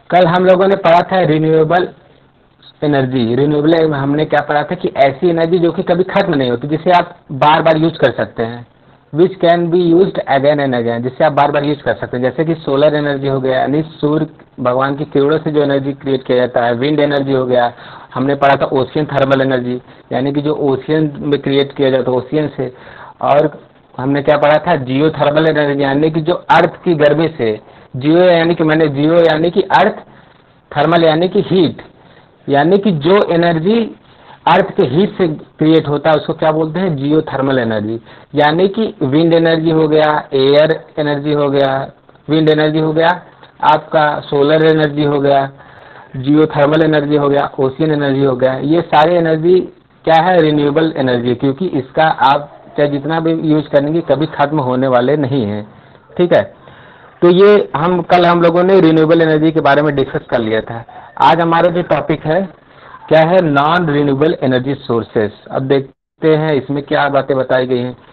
कल हम लोगों ने पढ़ा था रिन्यूएबल एनर्जी। रिन्यूएबल हमने क्या पढ़ा था कि ऐसी एनर्जी जो कि कभी खत्म नहीं होती, जिसे आप बार बार यूज कर सकते हैं, which can be used again and again, जिससे आप बार बार यूज कर सकते हैं। जैसे कि सोलर एनर्जी हो गया, यानी सूर्य भगवान की किरणों से जो एनर्जी क्रिएट किया जाता है। विंड एनर्जी हो गया, हमने पढ़ा था ओशियन थर्मल एनर्जी, यानी कि जो ओशियन में क्रिएट किया जाता है ओशियन से। और हमने क्या पढ़ा था, जियो थर्मल एनर्जी, यानी कि जो अर्थ की गर्मी से, जियो यानी कि मैंने जियो यानी कि अर्थ, थर्मल यानी कि हीट, यानी कि जो एनर्जी अर्थ के हीट से क्रिएट होता है उसको क्या बोलते हैं, जियो थर्मल एनर्जी। यानी कि विंड एनर्जी हो गया, एयर एनर्जी हो गया, विंड एनर्जी हो गया, आपका सोलर एनर्जी हो गया, जियो थर्मल एनर्जी हो गया, ओशियन एनर्जी हो गया। ये सारे एनर्जी क्या है, रिन्यूएबल एनर्जी, क्योंकि इसका आप चाहे जितना भी यूज करेंगे कभी खत्म होने वाले नहीं है। ठीक है, तो ये हम लोगों ने रिन्यूएबल एनर्जी के बारे में डिस्कस कर लिया था। आज हमारा जो टॉपिक है क्या है, नॉन रिन्यूएबल एनर्जी सोर्सेस। अब देखते हैं इसमें क्या बातें बताई गई हैं।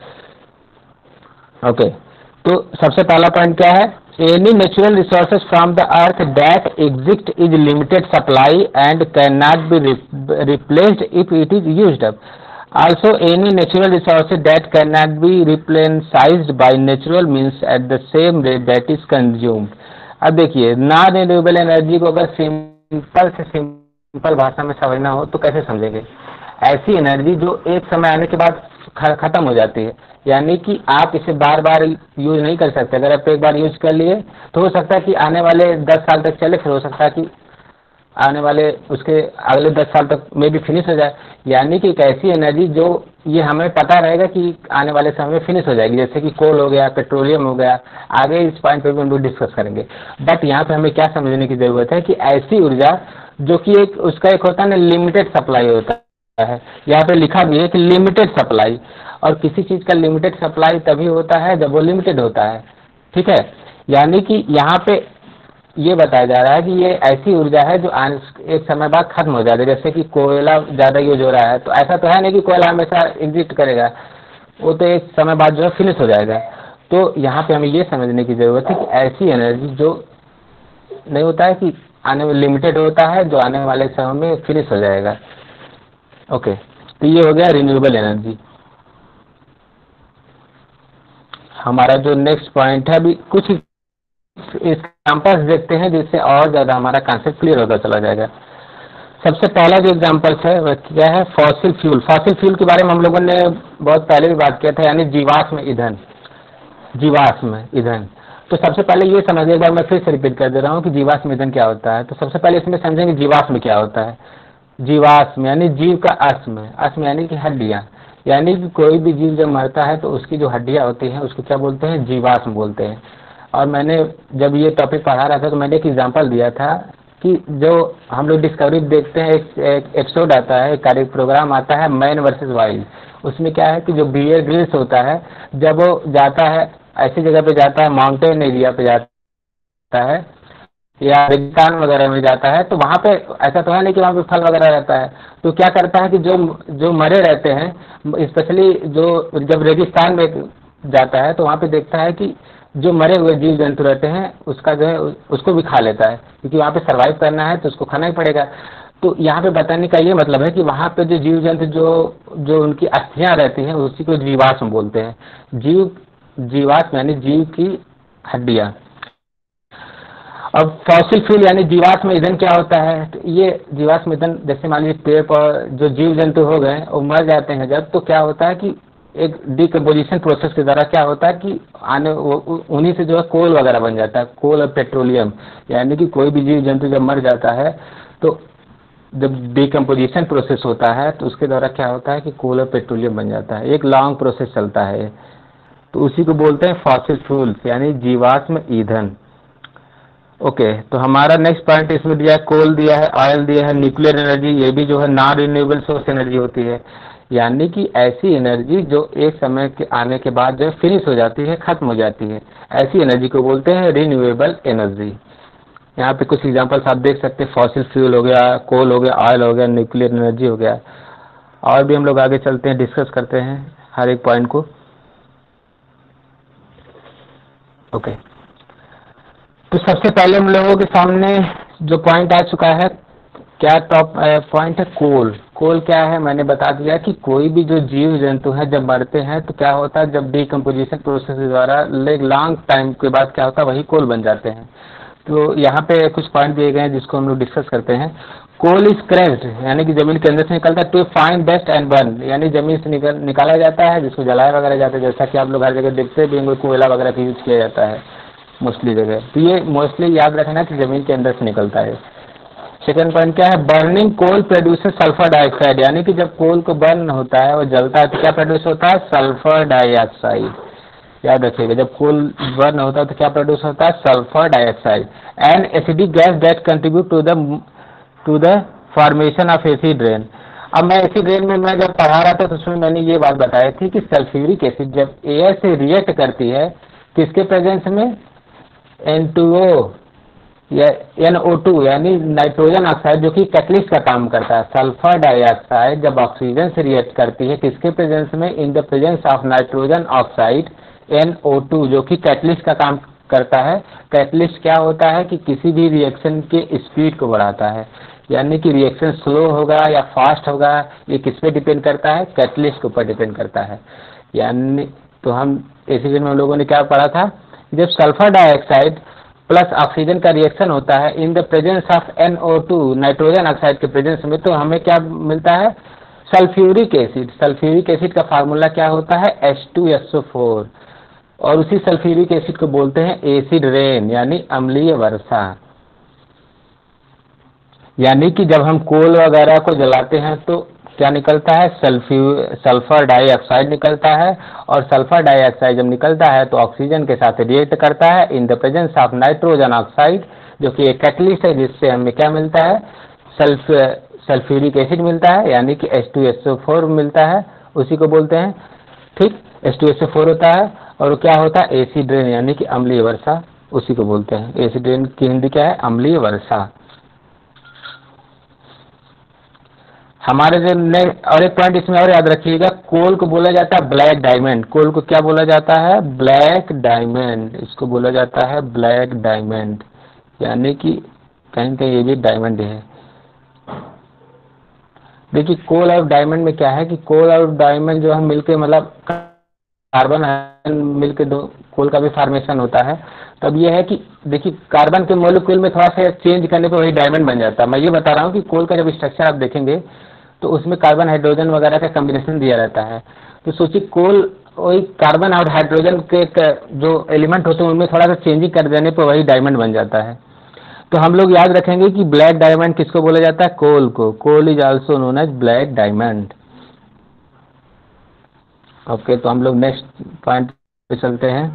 ओके, तो सबसे पहला पॉइंट क्या है, any natural resources from the earth that exist is limited supply and can not be replaced if it is used up. Also, any natural resources that cannot be replenished by natural means at the same rate that is consumed। अब देखिए, non renewable energy को अगर simple से simple भाषा में समझना हो तो कैसे समझेंगे, ऐसी एनर्जी जो एक समय आने के बाद खत्म हो जाती है, यानी कि आप इसे बार बार यूज नहीं कर सकते। अगर आप एक बार यूज कर लिए तो हो सकता है कि आने वाले 10 साल तक चले, फिर हो सकता है कि आने वाले उसके अगले 10 साल तक में भी फिनिश हो जाए। यानी कि एक ऐसी एनर्जी जो ये हमें पता रहेगा कि आने वाले समय में फिनिश हो जाएगी, जैसे कि कोल हो गया, पेट्रोलियम हो गया। आगे इस पॉइंट पे भी हम लोग डिस्कस करेंगे। बट यहाँ पे हमें क्या समझने की जरूरत है कि ऐसी ऊर्जा जो कि एक उसका एक होता है ना, लिमिटेड सप्लाई होता है। यहाँ पे लिखा भी है कि लिमिटेड सप्लाई, और किसी चीज का लिमिटेड सप्लाई तभी होता है जब वो लिमिटेड होता है। ठीक है, यानी कि यहाँ पे ये बताया जा रहा है कि ये ऐसी ऊर्जा है जो एक समय बाद खत्म हो जाती है। जैसे कि कोयला ज्यादा यूज हो रहा है, तो ऐसा तो है नहीं कि कोयला हमेशा एग्जिस्ट करेगा, वो तो एक समय बाद जो है फिनिश हो जाएगा। तो यहाँ पे हमें ये समझने की जरूरत है कि ऐसी एनर्जी जो नहीं होता है कि आने में लिमिटेड होता है, जो आने वाले समय में फिनिश हो जाएगा। ओके, तो ये हो गया रिन्यूएबल एनर्जी। हमारा जो नेक्स्ट पॉइंट है, अभी कुछ एग्जाम्पल्स देखते हैं जिससे और ज्यादा हमारा कॉन्सेप्ट क्लियर होता चला जाएगा। सबसे पहला जो एग्जाम्पल्स है वह क्या है, फॉसिल फ्यूल। फॉसिल फ्यूल के बारे में हम लोगों ने बहुत पहले भी बात किया था, यानी जीवाश्म ईंधन। जीवाश्म ईंधन, तो सबसे पहले ये समझिए, एक बार मैं फिर से रिपीट कर दे रहा हूँ कि जीवाश्म ईंधन क्या होता है। तो सबसे पहले इसमें समझेंगे जीवाश्म क्या होता है। जीवाश्म यानी जीव का अस्म, अस्म यानी कि हड्डियां, यानी कि कोई भी जीव जब मरता है तो उसकी जो हड्डियां होती हैं उसको क्या बोलते हैं, जीवाश्म बोलते हैं। और मैंने जब ये टॉपिक पढ़ा रहा था तो मैंने एक एग्जांपल दिया था कि जो हम लोग डिस्कवरी देखते हैं, एक एपिसोड आता है, एक प्रोग्राम आता है, मैन वर्सेस वाइल्ड। उसमें क्या है कि जो बियर ग्रिल्स होता है, जब वो जाता है ऐसी जगह पे जाता है, माउंटेन एरिया पे जाता है या रेगिस्तान वगैरह में जाता है, तो वहाँ पे ऐसा तो है नहीं कि वहाँ पे फल वगैरह रहता है। तो क्या करता है कि जो मरे रहते हैं, स्पेशली जो जब रेगिस्तान में जाता है तो वहाँ पे देखता है कि जो मरे हुए जीव जंतु रहते हैं उसका जो है उसको भी खा लेता है, क्योंकि वहाँ पे सरवाइव करना है तो उसको खाना ही पड़ेगा। तो यहाँ पे बताने का ये मतलब है कि वहाँ पे जो जीव जंतु जो उनकी अस्थियां रहती हैं उसी को जीवाश्म बोलते हैं। जीवाश्म यानी जीव की हड्डियां। अब फॉसिल फ्यूल यानी जीवाश्म ईंधन क्या होता है, तो ये जीवाश्म ईंधन जैसे मान लीजिए पेड़ पर जो जीव जंतु हो गए वो मर जाते हैं जब, तो क्या होता है कि एक डिकम्पोजिशन प्रोसेस के द्वारा क्या होता है कि उन्हीं से जो है कोल वगैरह बन जाता है, कोल और पेट्रोलियम। यानी कि कोई भी जीव जंतु जब मर जाता है तो जब डिकम्पोजिशन प्रोसेस होता है तो उसके द्वारा क्या होता है कि कोल और पेट्रोलियम बन जाता है। एक लॉन्ग प्रोसेस चलता है, तो उसी को बोलते हैं फॉसिल फ्यूल्स यानी जीवाश्म ईंधन। ओके, तो हमारा नेक्स्ट पॉइंट इसमें दिया है, कोल दिया है, ऑयल दिया है, न्यूक्लियर एनर्जी। ये भी जो है नॉन रिन्यूएबल सोर्स एनर्जी होती है, यानी कि ऐसी एनर्जी जो एक समय के आने के बाद जो फिनिश हो जाती है, खत्म हो जाती है, ऐसी एनर्जी को बोलते हैं रिन्यूएबल एनर्जी। यहाँ पे कुछ एग्जांपल्स आप देख सकते हैं, फॉसिल फ्यूल हो गया, कोल हो गया, ऑयल हो गया, न्यूक्लियर एनर्जी हो गया। और भी हम लोग आगे चलते हैं, डिस्कस करते हैं हर एक पॉइंट को। ओके, तो सबसे पहले हम लोगों के सामने जो पॉइंट आ चुका है, क्या टॉप पॉइंट है? कोल। कोल क्या है? मैंने बता दिया कि कोई भी जो जीव जंतु है जब मरते हैं तो क्या होता है, जब डिकम्पोजिशन प्रोसेस के द्वारा लॉन्ग टाइम के बाद क्या होता है, वही कोल बन जाते हैं। तो यहाँ पे कुछ पॉइंट दिए गए हैं जिसको हम लोग डिस्कस करते हैं। कोल इज क्रैश्ड, यानी कि जमीन के अंदर से निकलता है, to find dust and burn, यानी जमीन से निकाला जाता है, जिसको जलाया वगैरह जाता है, जैसा कि आप लोग हर जगह देखते भी, कोयला वगैरह का यूज किया जाता है मोस्टली जगह। तो ये मोस्टली याद रखना कि जमीन के अंदर से निकलता है। सेकंड पॉइंट क्या है? Burning coal produces sulphur dioxide, यानी कि जब कोल को बर्न होता है, वो जलता है तो क्या प्रोड्यूस होता है? Sulphur dioxide. याद रखिएगा, जब कोल बर्न होता है तो क्या प्रोड्यूस होता है? Sulphur dioxide. And acidic gas that contribute to the formation of acid rain. अब मैं एसिड रेन में मैं जब पढ़ा रहा था तो उसमें मैंने ये बात बताई थी कि सल्फ्यूरिक एसिड जब एयर से रिएक्ट करती है, किसके प्रेजेंस में? N2O या NO2 यानी नाइट्रोजन ऑक्साइड, जो कि कैटलिस्ट का काम करता है। सल्फर डाइऑक्साइड जब ऑक्सीजन से रिएक्ट करती है, किसके प्रेजेंस में? In the presence of nitrogen oxide NO2, जो कि कैटलिस्ट का काम करता है। कैटलिस्ट क्या होता है कि किसी भी रिएक्शन के स्पीड को बढ़ाता है, यानी कि रिएक्शन स्लो होगा या फास्ट होगा, ये किस पे डिपेंड करता है? कैटलिस्ट के ऊपर डिपेंड करता है। यानी तो हम एसिड में लोगों ने क्या पढ़ा था? जब सल्फर डाइऑक्साइड प्लस ऑक्सीजन का रिएक्शन होता है in the presence of NO2 nitrogen oxide के प्रेजेंस में, तो हमें क्या मिलता है? Sulphuric acid. सल्फ्यूरिक एसिड का फार्मूला क्या होता है? H2SO4। और उसी सल्फ्यूरिक एसिड को बोलते हैं एसिड रेन, यानी अम्लीय वर्षा। यानी कि जब हम कोल वगैरह को जलाते हैं तो क्या निकलता है? सल्फर डाइऑक्साइड निकलता है, और सल्फर डाइऑक्साइड जब निकलता है तो ऑक्सीजन के साथ रिएक्ट करता है in the presence of nitrogen oxide, जो कि एक कैटलिस्ट है, जिससे हमें क्या मिलता है? सल्फ्यूरिक एसिड मिलता है, यानी कि H2SO4 मिलता है, उसी को बोलते हैं। ठीक, H2SO4 होता है और वो क्या होता है? एसिड रेन, यानी कि अम्लीय वर्षा, उसी को बोलते हैं। एसिड रेन की हिंदी क्या है? अम्लीय वर्षा। हमारे जो और एक पॉइंट इसमें और याद रखिएगा, कोल को बोला जाता है ब्लैक डायमंड। कोल को क्या बोला जाता है? Black diamond. इसको बोला जाता है ब्लैक डायमंड, यानी कि कहीं कहीं ये भी डायमंड है। देखिए, कोल और डायमंड में क्या है कि कोल और डायमंड जो है मिलके, मतलब कार्बन आयन मिलके दो कोल का भी फॉर्मेशन होता है। तब ये है कि देखिए, कार्बन के मॉलिक्यूल में थोड़ा सा चेंज करने पे वही डायमंड बन जाता है। मैं ये बता रहा हूँ कि कोल का जब स्ट्रक्चर आप देखेंगे तो उसमें कार्बन हाइड्रोजन वगैरह का कॉम्बिनेशन दिया रहता है। तो सोचिए, कोल वही कार्बन और हाइड्रोजन के जो एलिमेंट होते हैं उनमें थोड़ा सा चेंजिंग कर देने पर वही डायमंड बन जाता है। तो हम लोग याद रखेंगे कि ब्लैक डायमंड किसको बोला जाता है? कोल को। Coal is also known as black diamond. Okay, तो हम लोग नेक्स्ट पॉइंट पे चलते हैं।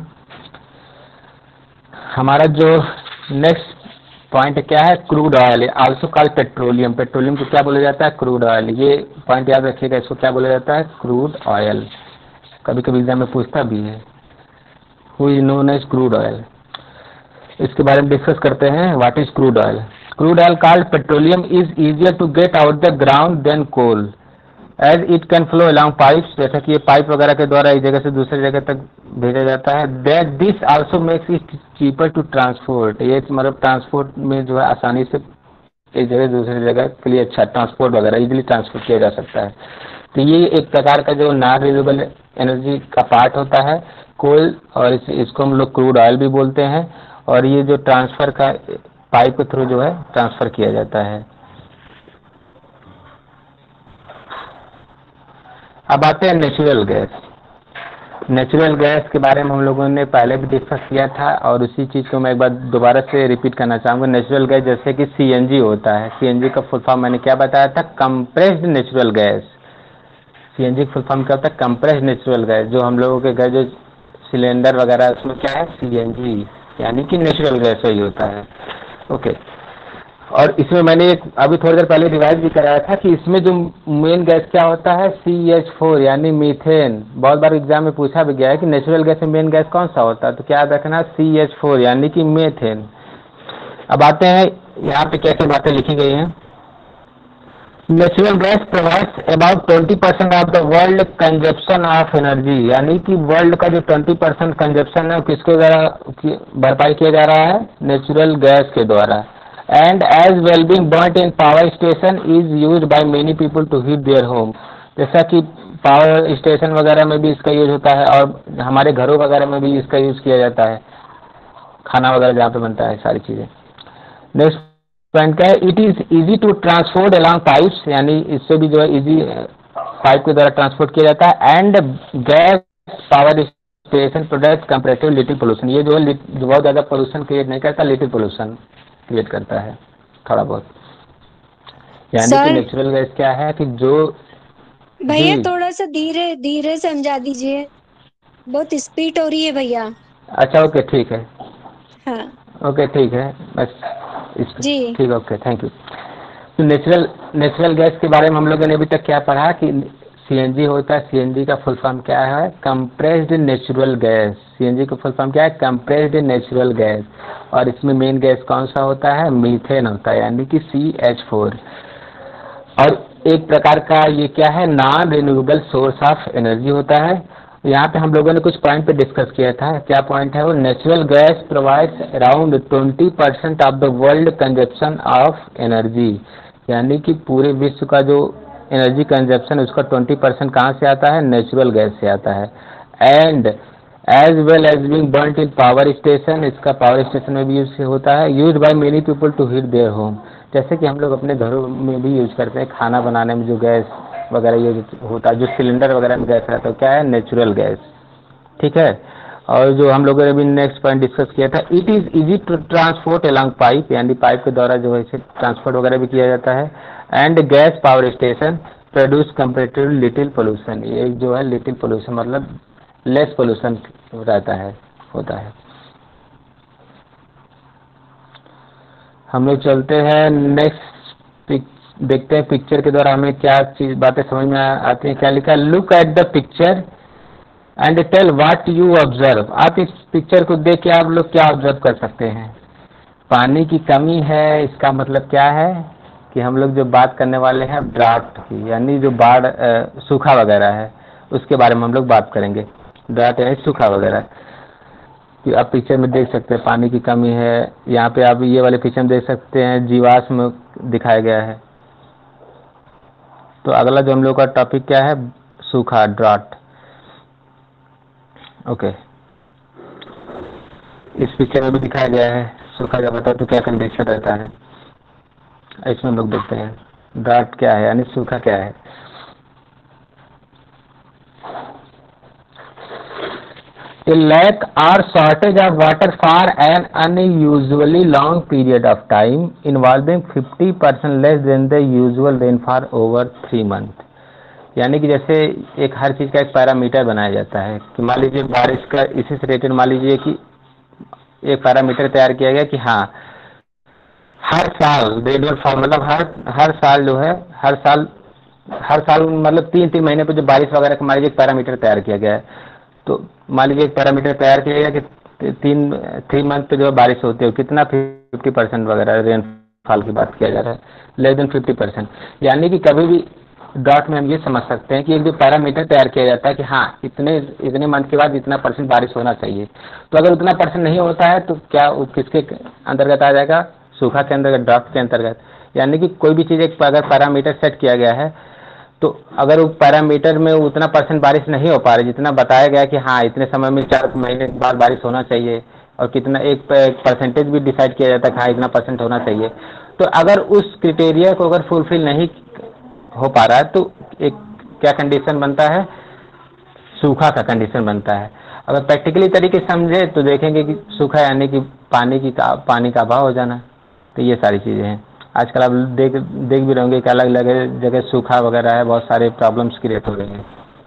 हमारा जो नेक्स्ट पॉइंट क्या है? Crude oil, also called petroleum. Petroleum को क्या बोला जाता है? Crude oil. ये पॉइंट याद रखिएगा, इसको क्या बोला जाता है? Crude oil. कभी कभी एग्जाम में पूछता भी है, who is known as crude oil. इसके बारे में डिस्कस करते हैं। What is crude oil? Crude oil called petroleum is easier to get out the ground than coal as it can flow along pipes, जैसा कि ये पाइप वगैरह के द्वारा एक जगह से दूसरी जगह तक भेजा जाता है। That this also makes it cheaper to transport. ये मतलब ट्रांसपोर्ट में जो है आसानी से एक जगह दूसरी जगह के लिए अच्छा ट्रांसपोर्ट वगैरह इजीली ट्रांसपोर्ट किया जा सकता है। तो ये एक प्रकार का जो नॉन रिन्यूएबल एनर्जी का पार्ट होता है कोल, और इसको हम लोग क्रूड ऑयल भी बोलते हैं। और ये जो ट्रांसफर का पाइप के थ्रू जो है ट्रांसफर किया जाता है। अब आते हैं नेचुरल गैस। नेचुरल गैस के बारे में हम लोगों ने पहले भी डिस्कस किया था, और उसी चीज़ को मैं एक बार दोबारा से रिपीट करना चाहूँगा। नेचुरल गैस जैसे कि CNG होता है। CNG का फुल फॉर्म मैंने क्या बताया था? Compressed natural gas. CNG का फुल फॉर्म क्या होता है? Compressed natural gas. जो हम लोगों के घर जो सिलेंडर वगैरह उसमें क्या है? CNG, यानी कि नेचुरल गैस वही होता है। ओके, और इसमें मैंने एक अभी थोड़ी देर पहले रिवाइज भी कराया था कि इसमें जो मेन गैस क्या होता है? CH4 यानी मीथेन। बहुत बार एग्जाम में पूछा भी गया है कि नेचुरल गैस में मेन गैस कौन सा होता है, तो क्या याद रखना? CH4 यानी कि मीथेन। अब आते हैं यहाँ पे क्या क्या बातें लिखी गई हैं। Natural gas provides about 20% of the world consumption of energy, यानी कि वर्ल्ड का जो 20% कंजप्शन है वो किसके द्वारा भरपाई किया जा रहा है? नेचुरल गैस के द्वारा। And as well being burnt in power station is used by many people to heat their home, जैसा कि पावर स्टेशन वगैरह में भी इसका यूज होता है और हमारे घरों वगैरह में भी इसका यूज किया जाता है, खाना वगैरह जहाँ पे बनता है सारी चीज़ें। नेक्स्ट पॉइंट क्या है? It is easy to transport along pipes, यानी इससे भी जो है इजी पाइप के द्वारा ट्रांसपोर्ट किया जाता है। And gas power station product comparative little pollution, ये जो है जो बहुत ज़्यादा पोल्यूशन क्रिएट नहीं करता, लिटिल पोल्यूशन क्रिएट करता है थोड़ा बहुत। यानी कि नेचुरल गैस क्या है कि जो भैया थोड़ा सा धीरे धीरे समझा दीजिए, बहुत स्पीड हो रही है भैया। अच्छा ओके ठीक है, हाँ ओके ठीक है बस जी। ठीक, ओके थैंक यू। तो नेचुरल गैस के बारे में हम लोगों ने अभी तक क्या पढ़ा कि सीएनजी होता है। सीएनजी का फुल फॉर्म क्या है? Compressed natural gas. सीएनजी का फुल फॉर्म क्या है? Compressed natural gas. और इसमें मेन गैस कौन सा होता है? मीथेन होता है, यानी कि CH4। और एक प्रकार का ये क्या है? Non renewable source of energy होता है। यहाँ पे हम लोगों ने कुछ पॉइंट पे डिस्कस किया था। क्या पॉइंट है वो? Natural gas provides around 20% of the world consumption of energy, यानी कि पूरे विश्व का जो एनर्जी कंजप्शन उसका 20% कहाँ से आता है? नेचुरल गैस से आता है। And as well as being burnt in power station, इसका पावर स्टेशन में भी यूज होता है। Use by many people to heat their home, जैसे कि हम लोग अपने घरों में भी यूज करते हैं, खाना बनाने में जो गैस वगैरह यूज होता है, जो सिलेंडर वगैरह में गैस रहता है क्या है? नेचुरल गैस, ठीक है। और जो हम लोगों ने भी नेक्स्ट पॉइंट डिस्कस किया था, it is easy to transport along pipe, यानी पाइप के द्वारा जो है इसे ट्रांसपोर्ट वगैरह भी किया जाता है। And gas power station produce comparative little pollution, ये जो है लिटिल पोल्यूशन मतलब लेस पोल्यूशन रहता है, होता है। हम लोग चलते हैं नेक्स्ट, देखते हैं पिक्चर के द्वारा हमें क्या चीज बातें समझ में आती हैं। क्या लिखा है? Look at the picture and tell what you observe. आप इस पिक्चर को देख के आप लोग क्या ऑब्जर्व कर सकते हैं? पानी की कमी है, इसका मतलब क्या है कि हम लोग जो बात करने वाले हैं ड्राफ्ट की, यानी जो बाढ़ सूखा वगैरह है उसके बारे में हम लोग बात करेंगे। ड्राफ्ट यानी सूखा वगैरह कि आप पिक्चर में देख सकते हैं पानी की कमी है। यहाँ पे आप ये वाले पिक्चर में देख सकते हैं जीवाश्म दिखाया गया है। तो अगला जो हम लोग का टॉपिक क्या है? सूखा, ड्राफ्ट। ओके, इस पिक्चर में भी दिखाया गया है सूखा जब होता है तो क्या कंडीशन रहता है, इसमें हम लोग देखते हैं ड्राफ्ट क्या है यानी सूखा क्या है। A lack or shortage of water for an unusually long period of time involving 50% less than the usual rainfall over 3 months, यानी कि जैसे एक हर चीज़ का एक पैरामीटर बनाया जाता है कि मान लीजिए बारिश का इसी से रिलेटेड मान लीजिए कि एक पैरामीटर तैयार किया गया कि हाँ हर साल रेनफॉल फॉर्म मतलब हर साल जो है हर साल मतलब 3-3 महीने पर जो बारिश वगैरह का मान लीजिए एक पैरामीटर तैयार किया गया है। तो मान लीजिए एक पैरामीटर तैयार किया गया कि 3 मंथ पे जो है बारिश होती है कितना 50% वगैरह रेनफॉल की बात किया जा रहा है, लेस देन 50%, यानी कि कभी भी डॉट में हम ये समझ सकते हैं कि एक जो पैरामीटर तैयार किया जाता है कि हाँ इतने मंथ के बाद इतना परसेंट बारिश होना चाहिए। तो अगर उतना परसेंट नहीं होता है तो क्या वो किसके अंतर्गत आ जाएगा? सूखा के अंतर्गत, ड्राफ्ट के अंतर्गत। यानी कि कोई भी चीज़ एक अगर पैरामीटर सेट किया गया है तो अगर वो पैरामीटर में उतना परसेंट बारिश नहीं हो पा रही जितना बताया गया कि हाँ इतने समय में 4 महीने के बाद बारिश होना चाहिए और कितना एक परसेंटेज भी डिसाइड किया जाता है कि हाँ इतना परसेंट होना चाहिए, तो अगर उस क्राइटेरिया को अगर फुलफिल नहीं हो पा रहा है तो एक क्या कंडीशन बनता है? सूखा का कंडीशन बनता है। अगर प्रैक्टिकली तरीके से समझे तो देखेंगे कि सूखा यानी कि पानी का अभाव हो जाना। तो ये सारी चीज़ें हैं। आजकल आप देख भी रहोगे कि अलग अलग जगह सूखा वगैरह है, बहुत सारे प्रॉब्लम्स क्रिएट हो रहे हैं।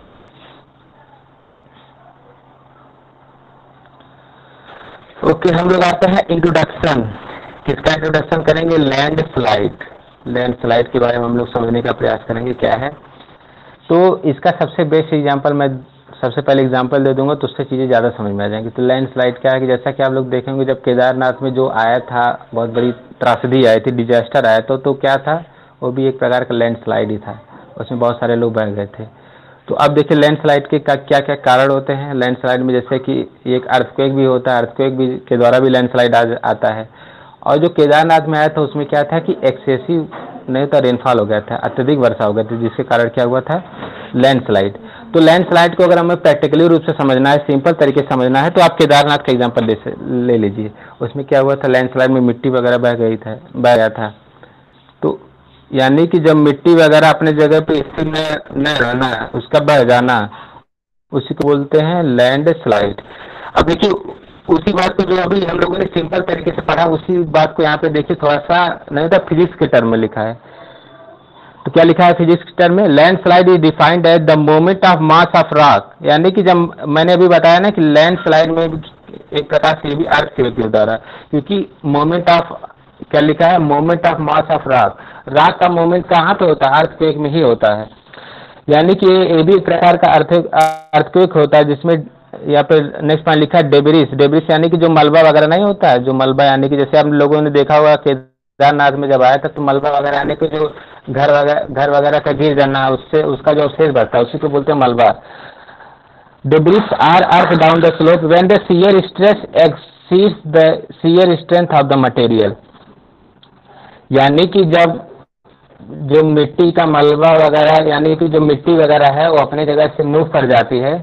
ओके, हम लोग आते हैं इंट्रोडक्शन। किसका इंट्रोडक्शन करेंगे? लैंडस्लाइड। लैंडस्लाइड के बारे में हम लोग समझने का प्रयास करेंगे क्या है। तो इसका सबसे बेस्ट एग्जांपल मैं सबसे पहले एग्जांपल दे दूंगा तो उससे चीज़ें ज़्यादा समझ में आ जाएंगी। तो लैंडस्लाइड क्या है कि जैसा कि आप लोग देखेंगे जब केदारनाथ में जो आया था बहुत बड़ी त्रासदी आई थी, डिजास्टर आया था, तो क्या था वो भी एक प्रकार का लैंडस्लाइड ही था, उसमें बहुत सारे लोग बह गए थे। तो अब देखिए लैंडस्लाइड के क्या क्या कारण होते हैं। लैंडस्लाइड में जैसे कि एक अर्थक्वेक भी होता है, अर्थक्वेक भी के द्वारा भी लैंडस्लाइड आता है। और जो केदारनाथ में आया था उसमें क्या था कि एक्सेसिव नहीं था, रेनफॉल हो गया था, अत्यधिक वर्षा हो गया था, जिसके कारण क्या हुआ था, लैंडस्लाइड। तो लैंडस्लाइड को अगर हमें प्रैक्टिकली रूप से समझना है, सिंपल तरीके से समझना है, तो आप केदारनाथ का एग्जांपल ले लीजिए। उसमें क्या हुआ था, लैंडस्लाइड में मिट्टी वगैरह बह गया था। तो यानी कि जब मिट्टी वगैरह अपने जगह पे स्थिर न रहना, उसका बह जाना, उसी को बोलते हैं लैंडस्लाइड। अब देखिए उसी बात को जो अभी हम लोगों ने सिंपल तरीके से पढ़ा, उसी बात को यहाँ पे देखिए थोड़ा सा नहीं था, फिजिक्स के टर्म में लिखा है। तो क्या लिखा है फिजिक्स के टर्म में, landslide is defined as the moment of mass of rock. यानी कि जब मैंने अभी बताया ना कि लैंडस्लाइड में एक प्रकार से भी अर्थक्वेक के द्वारा, क्योंकि मोमेंट ऑफ क्या लिखा है, moment of mass of rock. Rock का मोमेंट कहाँ पे होता है, अर्थक्वेक में ही होता है। यानी कि ये भी एक प्रकार का अर्थक्वेक होता है, जिसमें यहाँ पे नेक्स्ट पॉइंट लिखा है डेब्रिस। डेब्रिस यानी कि जो मलबा वगैरह नहीं होता है, जो मलबा यानी कि जैसे हम लोगों ने देखा होगा केदारनाथ में जब आया था, तो मलबा वगैरह यानी कि जो घर वगैरह का गिर जाना, उससे उसका जो अवशेष बढ़ता है उसी को बोलते हैं मलबा। Debris are earth down the slope when the shear stress exceeds the shear strength of the material. यानी कि जब जो मिट्टी का मलबा वगैरह यानी कि जो मिट्टी वगैरह है वो अपने जगह से मूव कर जाती है,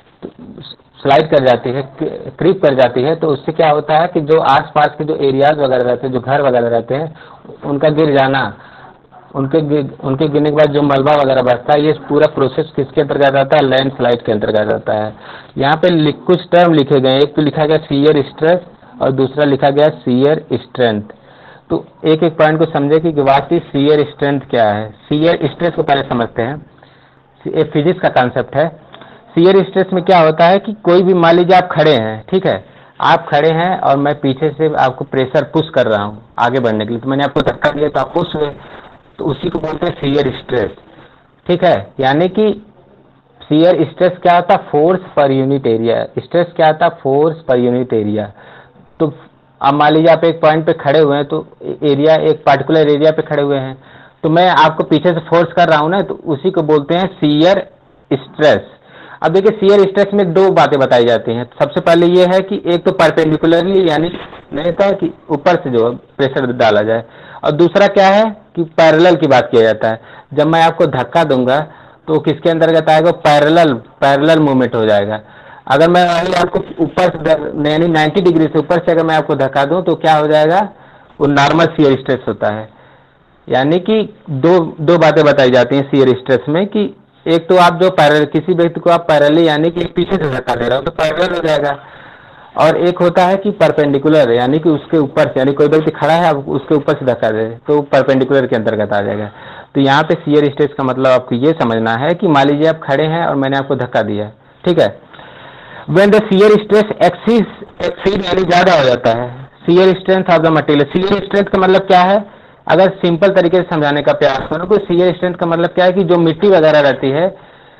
स्लाइड कर जाती है, क्रीप कर जाती है, तो उससे क्या होता है कि जो आसपास के जो एरियाज वगैरह रहते हैं, जो घर वगैरह रहते हैं, उनका गिर जाना, उनके गिरने के बाद जो मलबा वगैरह बढ़ता है, ये पूरा प्रोसेस किसके अंतर्गत आता है, लैंडस्लाइड के अंतर्गत आता है। यहाँ पे कुछ टर्म लिखे गए, एक तो लिखा गया शियर स्ट्रेस और दूसरा लिखा गया शियर स्ट्रेंथ। तो एक एक पॉइंट को समझे कि वास्तविक शियर स्ट्रेंथ क्या है। शियर स्ट्रेस को पहले समझते हैं, ये फिजिक्स का कॉन्सेप्ट है। शियर स्ट्रेस में क्या होता है कि कोई भी, मान लीजिए आप खड़े हैं, ठीक है, आप खड़े हैं और मैं पीछे से आपको प्रेशर पुश कर रहा हूँ आगे बढ़ने के लिए, तो मैंने आपको धक्का दिया तो आप पुश हुए, तो उसी को बोलते हैं शियर स्ट्रेस, ठीक है। यानी कि शियर स्ट्रेस क्या होता है, force per unit area. Stress क्या होता है, फोर्स पर यूनिट एरिया। तो अब मान लीजिए आप एक पॉइंट पे खड़े हुए हैं, तो एरिया, एक पर्टिकुलर एरिया पे खड़े हुए हैं, तो मैं आपको पीछे से फोर्स कर रहा हूं ना, तो उसी को बोलते हैं शियर स्ट्रेस। अब देखिए शियर स्ट्रेस में दो बातें बताई जाती हैं। सबसे पहले ये है कि एक तो परपेंडिकुलरली, यानी नहीं होता कि ऊपर से जो प्रेशर डाला जाए, और दूसरा क्या है कि पैरेलल की बात किया जाता है। जब मैं आपको धक्का दूंगा तो किसके अंतर्गत आएगा, पैरेलल मूवमेंट हो जाएगा। अगर मैं आपको ऊपर से यानी 90 डिग्री से ऊपर से अगर मैं आपको धक्का दूं तो क्या हो जाएगा, वो नॉर्मल शियर स्ट्रेस होता है। यानी कि दो बातें बताई जाती हैं शियर स्ट्रेस में, कि एक तो आप जो पैरेलल, किसी व्यक्ति को आप पैरेलल यानी कि पीछे से धक्का दे रहे हो तो पैरेलल हो जाएगा, और एक होता है कि परपेंडिकुलर, यानी कि उसके ऊपर से, यानी कोई व्यक्ति खड़ा है आप उसके ऊपर से धक्का दे तो परपेंडिकुलर के अंतर्गत आ जाएगा। तो यहाँ पे शियर स्ट्रेस का मतलब आपको ये समझना है कि मान लीजिए आप खड़े हैं और मैंने आपको धक्का दिया, ठीक है, when the shear stress exceed यानी ज्यादा हो जाता है shear strength of the material। shear strength का मतलब क्या है, अगर सिंपल तरीके से समझाने का प्रयास करो तो shear strength का मतलब क्या है कि जो मिट्टी वगैरह रहती है,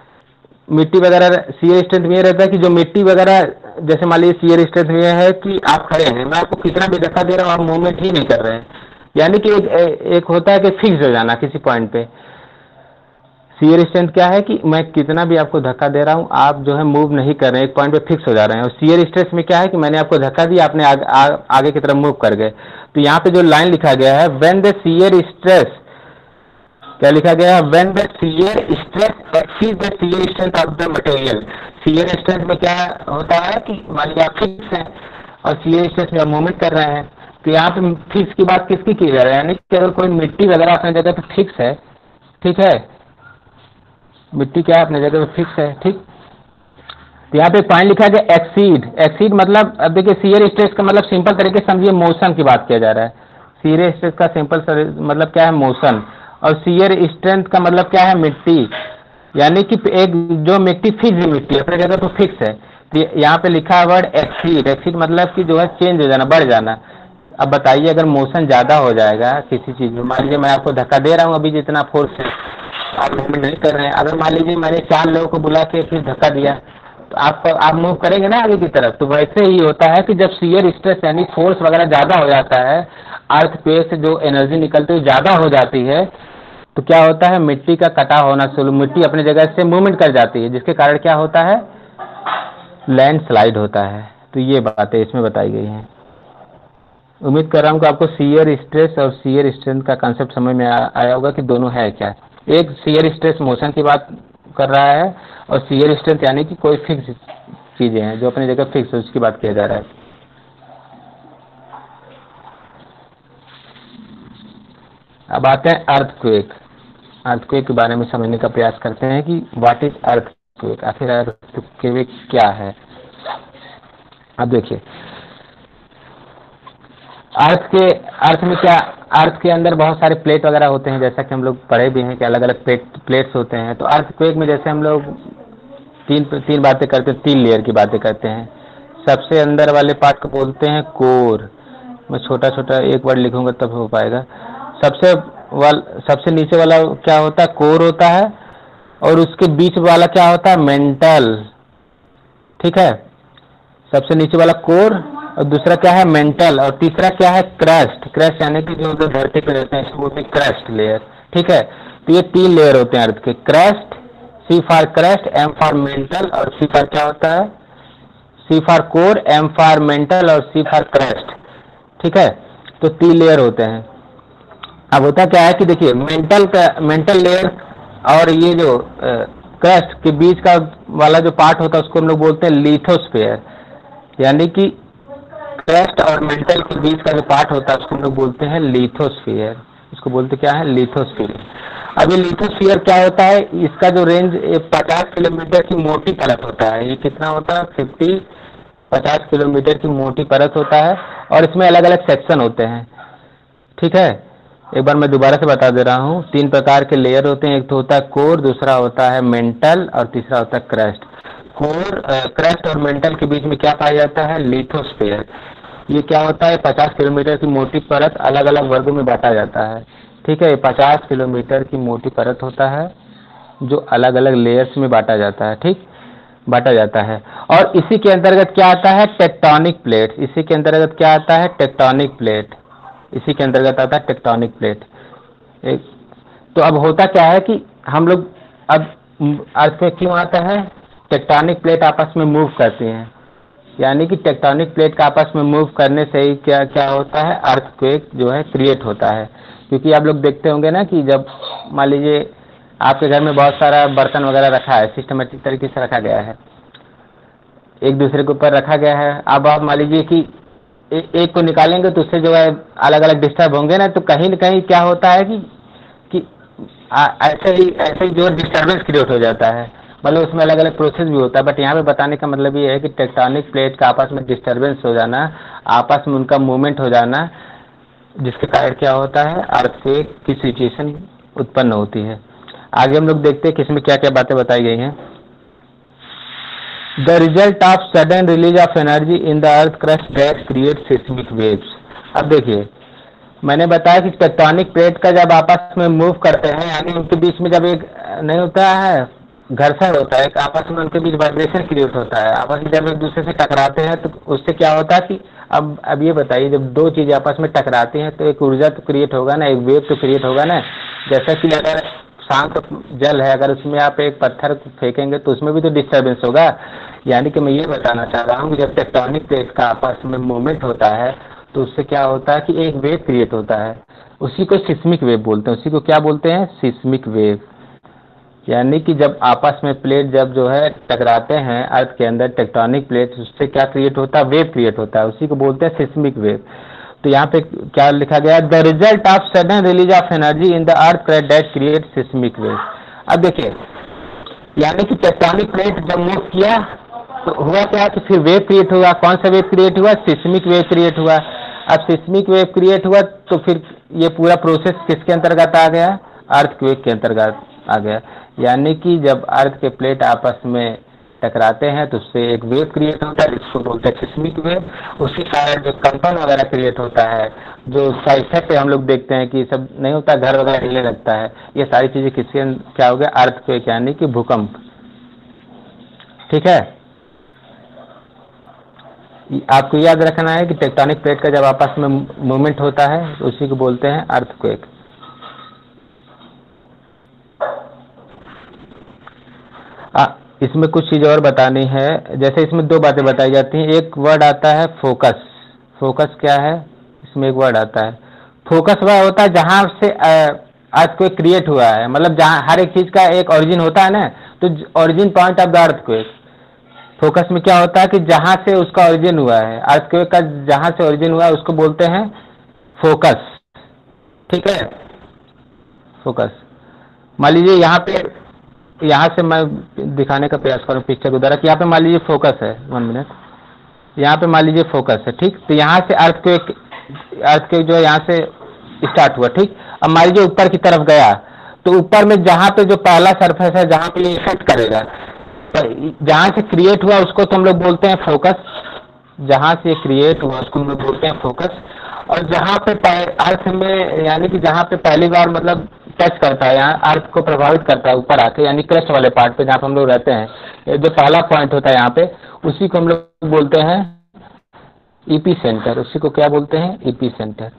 मिट्टी वगैरह, shear strength में ये रहता है कि जो मिट्टी वगैरह, जैसे मान लीजिए shear strength में है कि आप खड़े हैं, मैं आपको कितना भी धक्का दे रहा हूँ, आप मूवमेंट ही नहीं कर रहे हैं। यानी कि एक होता है कि फिक्स हो जाना किसी पॉइंट पे। शियर स्ट्रेंथ क्या है कि मैं कितना भी आपको धक्का दे रहा हूं, आप जो है मूव नहीं कर रहे हैं, एक पॉइंट पे फिक्स हो जा रहे हैं। और शियर स्ट्रेस में क्या है कि मैंने आपको धक्का दिया, आपने आगे की तरफ मूव कर गए। तो यहाँ पे जो लाइन लिखा गया है, व्हेन द शियर स्ट्रेस, क्या लिखा गया है, when the shear stress exceed the shear strength of the material. Shear stress में क्या होता है कि मान लीजिए आप फिक्स हैं और शियर स्ट्रेस में आप मूवमेंट कर रहे हैं, तो यहाँ पे फिक्स की बात किसकी की जा रही है, यानी कि अगर कोई मिट्टी वगैरह अपनी जगह पे फिक्स है, ठीक है, मिट्टी क्या है अपने जगह पे फिक्स है, ठीक। तो यहाँ पे पॉइंट लिखा गया एक्सीड मतलब, अब देखिए शियर स्ट्रेस का मतलब सिंपल तरीके से समझिए, मोशन की बात किया जा रहा है। शियर स्ट्रेस का सिंपल मतलब क्या है, मोशन। और शियर स्ट्रेंथ का मतलब क्या है, मिट्टी, यानी कि एक जो मिट्टी फिक्स मिट्टी अपने जगह पे फिक्स है। तो यहाँ पे लिखा है वर्ड एक्सीड मतलब कि जो है चेंज हो जाना, बढ़ जाना। अब बताइए अगर मोशन ज्यादा हो जाएगा किसी चीज में, मान लीजिए मैं आपको धक्का दे रहा हूँ अभी जितना फोर्स है, आप मूवमेंट नहीं कर रहे हैं, अगर मान लीजिए मैंने 4 लोगों को बुला के फिर धक्का दिया तो आप मूव करेंगे ना आगे की तरफ। तो वैसे ही होता है कि जब शियर स्ट्रेस यानी फोर्स वगैरह ज्यादा हो जाता है, अर्थ पे से जो एनर्जी निकलती है ज्यादा हो जाती है, तो क्या होता है, मिट्टी का कटा होना शुरू, मिट्टी अपनी जगह से मूवमेंट कर जाती है, जिसके कारण क्या होता है, लैंडस्लाइड होता है। तो ये बातें इसमें बताई गई हैं। उम्मीद कर रहा हूँ कि आपको शियर स्ट्रेस और शियर स्ट्रेंथ का कंसेप्ट समझ में आया होगा कि दोनों है क्या। एक शियर स्ट्रेस मोशन की बात कर रहा है और शियर स्ट्रेंथ यानी कि कोई फिक्स चीजें हैं जो अपनी जगह फिक्स है, उसकी बात किया जा रहा है। अब आते हैं अर्थक्वेक। अर्थक्वेक के बारे में समझने का प्रयास करते हैं कि व्हाट इज अर्थक्वेक, आखिर अर्थक्वेक क्या है। अब देखिए, अर्थ में क्या, अर्थ के अंदर बहुत सारे प्लेट वगैरह होते हैं, जैसा कि हम लोग पढ़े भी हैं कि अलग अलग प्लेट्स होते हैं। तो अर्थक्वेक में जैसे हम लोग तीन बातें करते हैं, 3 लेयर की बातें करते हैं। सबसे अंदर वाले पार्ट को बोलते हैं कोर। मैं छोटा छोटा एक वर्ड लिखूंगा तब हो पाएगा। सबसे नीचे वाला क्या होता है, कोर होता है, और उसके बीच वाला क्या होता है, मेंटल। ठीक है, सबसे नीचे वाला कोर और दूसरा क्या है, मेंटल, और तीसरा क्या है, क्रस्ट। क्रस्ट यानी कि जो धरती पे रहते हैं इसको बोलते हैं क्रस्ट लेयर। ठीक है, तो ये 3 लेयर होते हैं अर्थ के, crust, C for crust, M for mantle, और सी फॉर क्या होता है, C for core, M for mantle और सी फॉर क्रस्ट। ठीक है, तो 3 लेयर होते हैं। अब होता क्या है कि देखिए, मेंटल लेयर और ये जो क्रस्ट के बीच का वाला जो पार्ट होता है उसको हम लोग बोलते हैं लिथोस्फीयर। यानी कि क्रस्ट और मेंटल के बीच का जो पार्ट होता है उसको हम लोग बोलते हैं लिथोस्फीयर। इसको बोलते क्या है, लिथोस्फीयर। अब ये लिथोस्फीयर क्या होता है, इसका जो रेंज 50 किलोमीटर की मोटी परत होता है। ये कितना होता है, 50 किलोमीटर की मोटी परत होता है, और इसमें अलग अलग सेक्शन होते हैं। ठीक है, एक बार मैं दोबारा से बता दे रहा हूँ। 3 प्रकार के लेयर होते हैं, एक तो होता है कोर, दूसरा होता है मेंटल, और तीसरा होता है क्रस्ट। कोर, क्रस्ट और मेंटल के बीच में क्या पाया जाता है, लिथोस्फीयर। ये क्या होता है, 50 किलोमीटर की मोटी परत अलग अलग वर्गों में बांटा जाता है। ठीक है, 50 किलोमीटर की मोटी परत होता है जो अलग अलग लेयर्स में बांटा जाता है। ठीक, बांटा जाता है। और इसी के अंतर्गत क्या आता है, टेक्टोनिक प्लेट। इसी के अंतर्गत क्या आता है, टेक्टोनिक प्लेट। इसी के अंतर्गत आता है टेक्टोनिक प्लेट। तो अब होता क्या है कि हम लोग अब अर्थ में क्यों आता है, टेक्टोनिक प्लेट आपस में मूव करती हैं। यानी कि टेक्टोनिक प्लेट का आपस में मूव करने से ही क्या क्या होता है, अर्थक्वेक जो है क्रिएट होता है। क्योंकि आप लोग देखते होंगे ना कि जब मान लीजिए आपके घर में बहुत सारा बर्तन वगैरह रखा है, सिस्टमेटिक तरीके से रखा गया है, एक दूसरे के ऊपर रखा गया है। अब आप मान लीजिए कि एक को निकालेंगे तो उससे जो है अलग अलग डिस्टर्ब होंगे ना, तो कहीं न कहीं क्या होता है कि ऐसे ही जो डिस्टर्बेंस क्रिएट हो जाता है। मतलब उसमें अलग अलग प्रोसेस भी होता है। बट यहाँ पे बताने का मतलब ये है कि टेक्टोनिक प्लेट का आपस में डिस्टर्बेंस हो जाना, आपस में उनका मूवमेंट हो जाना, जिसके कारण क्या होता है, अर्थक्वेक की सिचुएशन उत्पन्न होती है। आगे हम लोग देखते हैं कि इसमें क्या क्या बातें बताई गई हैं। The result of sudden release of energy in the earth crust that create seismic waves. अब देखिए, मैंने बताया कि टेक्टोनिक प्लेट का जब आपस में मूव करते हैं, यानी उनके बीच में जब एक नहीं होता है, घर्षण होता है, आपस में उनके बीच वाइब्रेशन क्रिएट होता है, आपस में जब एक दूसरे से टकराते हैं तो उससे क्या होता है कि अब ये बताइए, जब 2 चीजें आपस में टकराती हैं तो एक ऊर्जा तो क्रिएट होगा ना, एक वेव तो क्रिएट होगा ना। जैसा कि अगर शांत जल है, अगर उसमें आप एक पत्थर फेंकेंगे तो उसमें भी तो डिस्टर्बेंस होगा। यानी कि मैं ये बताना चाह रहा हूँ कि जब टेक्टोनिक प्लेट का आपस में मूवमेंट होता है तो उससे क्या होता है कि एक वेव क्रिएट होता है। उसी को सिस्मिक वेव बोलते हैं। उसी को क्या बोलते हैं, सिस्मिक वेव। यानी कि जब आपस में प्लेट जब जो है टकराते हैं अर्थ के अंदर, टेक्टोनिक प्लेट, उससे क्या क्रिएट होता है, वेव क्रिएट होता है। उसी को बोलते हैं सिस्मिक वेव। तो यहाँ पे क्या लिखा गया, the result of sudden release of energy in the earth crust that create seismic wave. अब देखिए, यानी कि टेक्टोनिक प्लेट जब मूव किया तो हुआ क्या कि फिर वेव क्रिएट हुआ। कौन सा वेव क्रिएट हुआ, सिस्मिक वेव क्रिएट हुआ। अब सिस्मिक वेव क्रिएट हुआ तो फिर ये पूरा प्रोसेस किसके अंतर्गत आ गया, अर्थक्वेक के अंतर्गत आ गया। यानी कि जब अर्थ के प्लेट आपस में टकराते हैं तो उससे एक वेव क्रिएट होता है, जिसको बोलते हैं सिस्मिक वेव। उसी कारण जो कंपन वगैरह क्रिएट होता है, जो उसका इफेक्ट हम लोग देखते हैं कि सब नहीं होता, घर वगैरह हिलने लगता है, ये सारी चीजें किसके क्या हो गया, अर्थक्वेक यानी कि भूकंप। ठीक है, आपको याद रखना है कि टेक्टोनिक प्लेट का जब आपस में मूवमेंट होता है तो उसी को बोलते हैं अर्थक्वेक। इसमें कुछ चीज़ और बतानी है। जैसे इसमें दो बातें बताई जाती हैं। एक वर्ड आता है फोकस। फोकस क्या है? इसमें एक वर्ड आता है फोकस। वह होता है जहां से अर्थक्वेक क्रिएट हुआ है, मतलब जहां हर एक चीज का एक ओरिजिन होता है ना, तो origin point of the earthquake. Focus में क्या होता है कि जहां से उसका ओरिजिन हुआ है, अर्थक्वेक का जहां से ओरिजिन हुआ है उसको बोलते हैं फोकस। ठीक है, फोकस। मान लीजिए यहाँ से मैं दिखाने का प्रयास करूँ पिक्चर के द्वारा कि यहाँ पे मान लीजिए फोकस है। 1 मिनट। यहाँ पे मान लीजिए फोकस है, ठीक। तो यहाँ से अर्थक्वेक जो है यहाँ से स्टार्ट हुआ, ठीक। अब मान लीजिए ऊपर की तरफ गया, तो ऊपर में जहाँ पे जो पहला सरफेस है जहाँ पे ये इफेक्ट करेगा, तो जहाँ से क्रिएट हुआ उसको तो हम लोग बोलते हैं फोकस। जहाँ से क्रिएट हुआ उसको हम लोग बोलते हैं फोकस। और जहाँ पे अर्थ में, यानी कि जहाँ पे पहली बार मतलब टच करता है, यहाँ अर्थ को प्रभावित करता है ऊपर आके, यानी क्रस्ट वाले पार्ट पे जहाँ पे हम लोग रहते हैं, ये जो पहला पॉइंट होता है यहाँ पे, उसी को हम लोग बोलते हैं ईपी सेंटर। उसी को क्या बोलते हैं? Epicentre.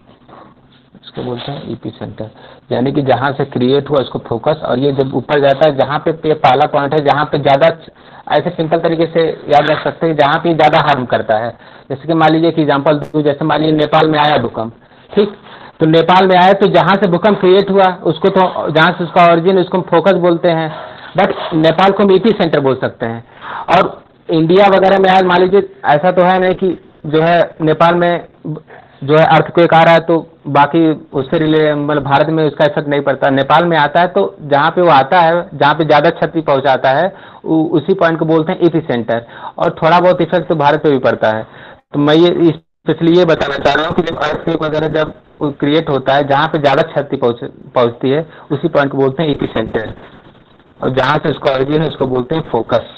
इसको बोलते हैं ईपी सेंटर। यानी कि जहाँ से क्रिएट हुआ उसको फोकस, और ये जब ऊपर जाता है जहाँ पे ये पहला पॉइंट है, जहाँ पे ज़्यादा, ऐसे सिंपल तरीके से याद रख सकते हैं, जहाँ पे ज़्यादा हार्म करता है। जैसे कि मान लीजिए कि एग्जाम्पल दूँ, जैसे मान लीजिए नेपाल में आया भूकंप, ठीक। तो नेपाल में आया तो जहाँ से भूकंप क्रिएट हुआ उसको तो, जहाँ से उसका ओरिजिन, उसको हम फोकस बोलते हैं। बट नेपाल को हम ईपी सेंटर बोल सकते हैं। और इंडिया वगैरह में आज मान लीजिए ऐसा तो है नहीं कि जो है नेपाल में जो है अर्थक्वेक आ रहा है तो बाकी उससे मतलब भारत में उसका इफेक्ट नहीं पड़ता। नेपाल में आता है तो जहाँ पे वो आता है, जहाँ पे ज़्यादा क्षति पहुँचाता है, उसी पॉइंट को बोलते हैं ईपी सेंटर। और थोड़ा बहुत इफेक्ट तो भारत पे भी पड़ता है। तो मैं ये इसलिए बताना चाह रहा हूँ कि जब अर्थक्वेक वगैरह जब क्रिएट होता है, जहाँ पे ज़्यादा क्षति पहुँचती है, उसी पॉइंट को बोलते हैं ईपी सेंटर। और जहाँ से उसका ओरिजिन है उसको बोलते हैं फोकस।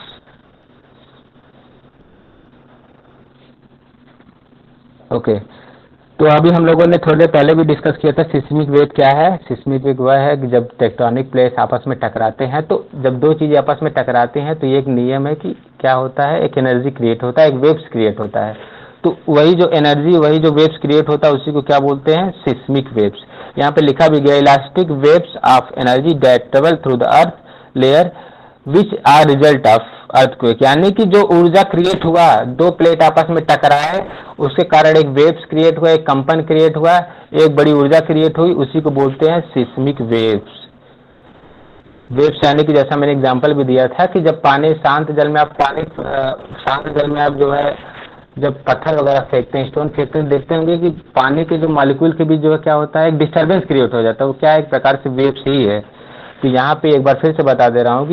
ओके। तो अभी हम लोगों ने थोड़ी देर पहले भी डिस्कस किया था सिस्मिक वेव क्या है। सिस्मिक वेव वह है कि जब टेक्टोनिक प्लेट्स आपस में टकराते हैं, तो जब दो चीज़ें आपस में टकराती हैं तो ये एक नियम है कि क्या होता है, एक एनर्जी क्रिएट होता है, एक वेव्स क्रिएट होता है। तो वही जो एनर्जी, वही जो वेव्स क्रिएट होता है, उसी को क्या बोलते हैं? Seismic waves. यहाँ पे लिखा भी गया, elastic waves of energy that travel through the earth layer which are result of earthquake. यानी कि जो ऊर्जा क्रिएट हुआ, दो प्लेट आपस में टकराए, उसके कारण एक वेव्स क्रिएट हुआ, एक कंपन क्रिएट हुआ, एक बड़ी ऊर्जा क्रिएट हुई, उसी को बोलते हैं सिस्मिक वेव्स। वेव्स यानी कि जैसा मैंने एग्जांपल भी दिया था कि जब पानी शांत जल में आप जो है जब पत्थर वगैरह फेंकते हैं, स्टोन फेंकते हैं, देखते होंगे कि पानी के जो मॉलिक्यूल के बीच जो है क्या होता है, एक डिस्टर्बेंस क्रिएट हो जाता है। वो क्या एक प्रकार से वेव्स ही है। तो यहाँ पे एक बार फिर से बता दे रहा हूँ कि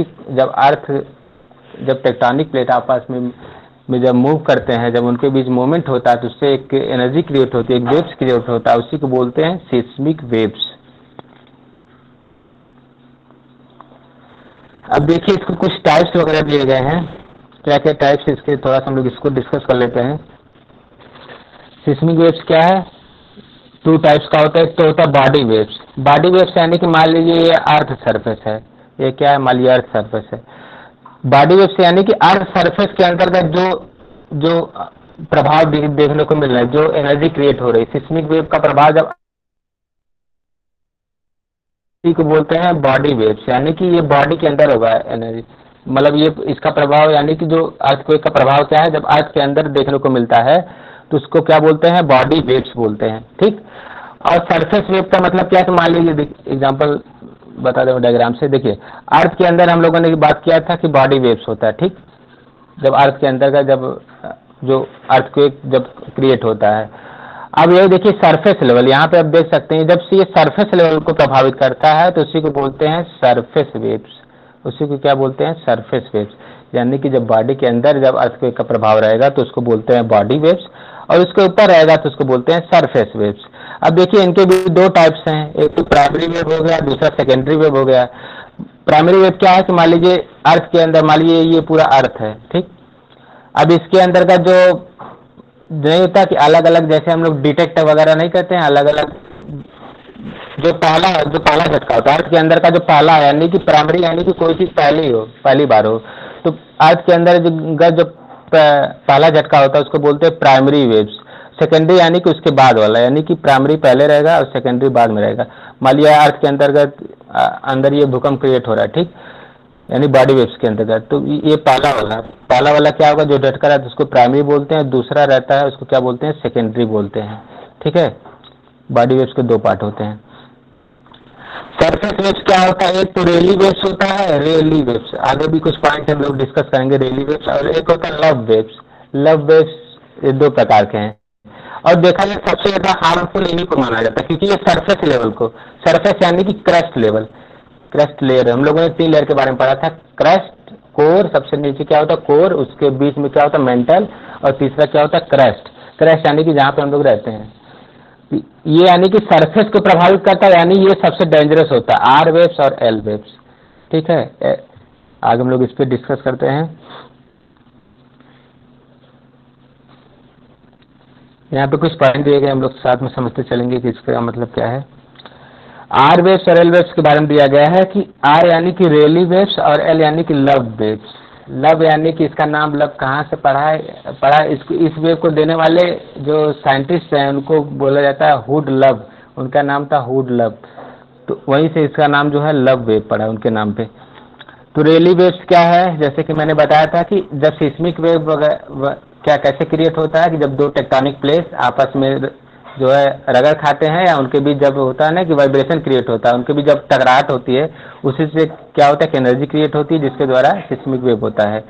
जब टेक्टोनिक प्लेट आपस में जब मूव करते हैं, जब उनके बीच मूवमेंट होता है, तो उससे एक एनर्जी क्रिएट होती है, एक वेव्स क्रिएट होता है, उसी को बोलते हैं सिस्मिक वेव्स। अब देखिए इसको कुछ टाइप्स वगैरह दिए गए हैं, क्या क्या टाइप्स इसके, थोड़ा सा हम लोग इसको डिस्कस कर लेते हैं। सिस्मिक वेव्स क्या है? 2 टाइप्स का होता है। एक तो होता है बॉडी वेव्स। बॉडी वेव्स यानी कि मान लीजिए ये अर्थ सरफेस है, ये क्या है, मान लीजिए अर्थ सरफेस है। बॉडी वेव्स यानी कि अर्थ सरफेस के अंतर्गत जो प्रभाव देखने को मिल रहा है, जो एनर्जी क्रिएट हो रही है, सिस्मिक वेव का प्रभाव जब को बोलते हैं बॉडी वेव्स। यानी कि ये बॉडी के अंदर होगा एनर्जी, मतलब ये इसका प्रभाव, यानी कि जो अर्थक्वेक का प्रभाव क्या है, जब अर्थ के अंदर देखने को मिलता है तो उसको क्या बोलते हैं? बॉडी वेव्स बोलते हैं, ठीक। और सरफेस वेव का मतलब क्या है? तो मान लीजिए एग्जांपल बता दें डायग्राम से। देखिए अर्थ के अंदर हम लोगों ने बात किया था कि बॉडी वेव्स होता है, ठीक। जब अर्थ के अंदर का जब जो अर्थक्वेक जब क्रिएट होता है। अब ये देखिए सरफेस लेवल, यहाँ पे आप देख सकते हैं, जब से ये सरफेस लेवल को प्रभावित करता है तो उसी को बोलते हैं सरफेस वेव्स। उसी को क्या बोलते हैं? Surface waves. यानी कि जब बॉडी के अंदर जब अर्थक्वेक का प्रभाव रहेगा तो उसको बोलते हैं बॉडी वेव्स, और उसके ऊपर रहेगा तो उसको बोलते हैं सरफेस वेव्स। अब देखिए इनके भी 2 टाइप्स हैं, एक तो प्राइमरी वेव हो गया, दूसरा सेकेंडरी वेव हो गया। प्राइमरी वेव क्या है कि मान लीजिए अर्थ के अंदर, मान लीजिए ये पूरा अर्थ है, ठीक। अब इसके अंदर का जो नहीं होता कि अलग अलग, जैसे हम लोग डिटेक्टर वगैरह नहीं करते हैं, अलग अलग जो पहला झटका होता है अर्थ के अंदर का, जो पहला यानी कि प्राइमरी, यानी कि कोई चीज पहली बार हो, तो अर्थ के अंदर जो पहला झटका होता है उसको बोलते हैं प्राइमरी वेव्स। सेकेंडरी यानी कि उसके बाद वाला, यानी कि प्राइमरी पहले रहेगा और सेकेंडरी बाद में रहेगा। मान लिया अर्थ के अंतर्गत अंदर ये भूकंप क्रिएट हो रहा है, ठीक। यानी बॉडी वेव्स के अंतर्गत। तो ये पहला वाला क्या होगा, जो डटका रहता है उसको प्राइमरी बोलते हैं, दूसरा रहता है उसको क्या बोलते हैं, सेकेंडरी बोलते हैं। ठीक है, बॉडी वेव्स के दो पार्ट होते हैं। सरफेस वेव्स क्या होता है, एक तो रेली वेव्स होता है, रेली वेव्स आगे भी कुछ पॉइंट हम लोग डिस्कस करेंगे, रेली वेव्स, और एक होता है लव वेव्स। लव वेव्स ये दो प्रकार के हैं, और देखा जाए सबसे ज्यादा हार्मफुल इन्हीं को माना जाता है, क्योंकि ये सरफेस लेवल को, सरफेस यानी कि क्रस्ट लेवल, क्रस्ट लेयर, हम लोगों ने 3 लेयर के बारे में पढ़ा था, क्रस्ट, कोर, सबसे नीचे क्या होता है कोर, उसके बीच में क्या होता है मेंटल, और तीसरा क्या होता है क्रस्ट। क्रस्ट यानी कि जहाँ पे हम लोग रहते हैं, ये यानी कि सरफेस को प्रभावित करता है, यानी ये सबसे डेंजरस होता है, आर वेव्स और एल वेव्स। ठीक है, आगे हम लोग इस पर डिस्कस करते हैं। यहाँ पे कुछ पॉइंट दिए गए, हम लोग साथ में समझते चलेंगे कि इसका मतलब क्या है। आर वेव्स और एल वेव्स के बारे में दिया गया है कि आर यानी कि रेली वेव्स और एल यानी कि लव वेव्स। लव यानी कि इसका नाम लव कहाँ से पढ़ा इसको, इस वेव को देने वाले जो साइंटिस्ट हैं उनको बोला जाता है हुड लव, उनका नाम था हुड लव, तो वहीं से इसका नाम जो है लव वेव पड़ा उनके नाम पे। तो रेली वेव्स क्या है, जैसे कि मैंने बताया था कि जब सिस्मिक वेव क्या कैसे क्रिएट होता है कि जब दो टेक्टोनिक प्लेट्स आपस में जो है रगड़ खाते हैं, या उनके बीच जब होता है ना कि वाइब्रेशन क्रिएट होता है, उनके बीच जब टकराहट होती है, उसी से क्या होता है कि एनर्जी क्रिएट होती है, जिसके द्वारा सिस्मिक वेव होता है।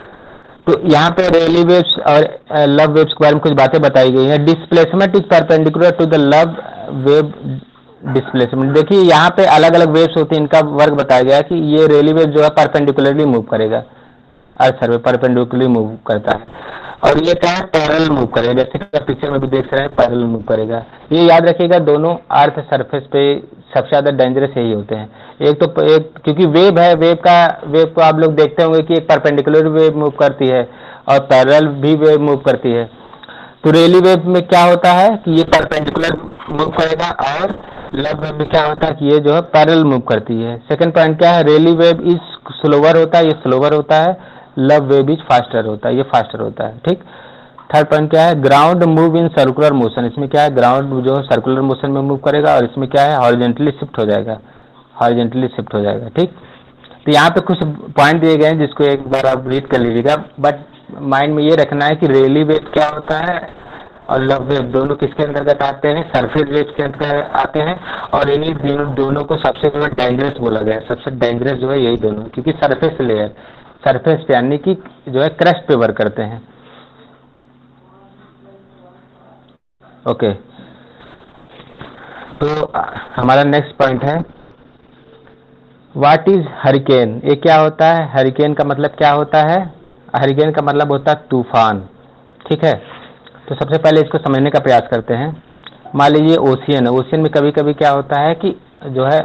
तो यहाँ पे रेली वेव्स और लव वेव्स के बारे में कुछ बातें बताई गई हैं। Displacement is perpendicular to the love wave displacement. देखिए यहाँ पे अलग अलग वेव्स होती हैं, इनका वर्ग बताया गया है कि ये रेली वेव जो है परपेंडिकुलरली मूव करेगा, अर्थ सर्वे परपेंडिकुलरली मूव करता है, और ये क्या है पैरेलल मूव करेगा, जैसे कि आप पिक्चर में भी देख रहे हैं पैरेलल मूव करेगा। ये याद रखिएगा, दोनों अर्थ सरफेस पे सबसे ज्यादा डेंजरस यही होते हैं। एक क्योंकि वेव है, वेव को आप लोग देखते होंगे कि एक परपेंडिकुलर वेव मूव करती है और पैरेलल भी वेव मूव करती है। तो रेली वेव में क्या होता है कि ये परपेंडिकुलर मूव करेगा, और लव वेव में क्या होता है कि ये जो है पैरेलल मूव करती है। सेकंड पॉइंट क्या है, रेली वेव इज स्लोवर होता है, ये स्लोवर होता है, लव वेव इज फास्टर होता है, ये फास्टर होता है। ठीक, थर्ड पॉइंट क्या है, ground move in circular motion. इसमें क्या है, ग्राउंड जो सर्कुलर मोशन में मूव करेगा, और इसमें क्या है हॉरिजॉन्टली शिफ्ट हो जाएगा, हॉरिजॉन्टली शिफ्ट हो जाएगा। ठीक, तो यहाँ पे कुछ पॉइंट दिए गए हैं जिसको एक बार आप रीड कर लीजिएगा, बट माइंड में ये रखना है कि रेली वेव क्या होता है और लव वेव दोनों किसके अंतर्गत आते हैं, सरफेस वेव के अंतर्गत आते हैं, और इन्हीं दोनों को सबसे डेंजरस बोला गया है। सबसे डेंजरस जो है यही दोनों, क्योंकि सरफेस लेयर, सरफेस यानी कि जो है क्रस्ट पे वर्क करते हैं। ओके, तो हमारा नेक्स्ट पॉइंट है व्हाट इज हरिकेन। ये क्या होता है, हरिकेन का मतलब क्या होता है, हरिकेन का मतलब होता है तूफान। ठीक है, तो सबसे पहले इसको समझने का प्रयास करते हैं। मान लीजिए ओशियन है, ओशियन में कभी कभी क्या होता है कि जो है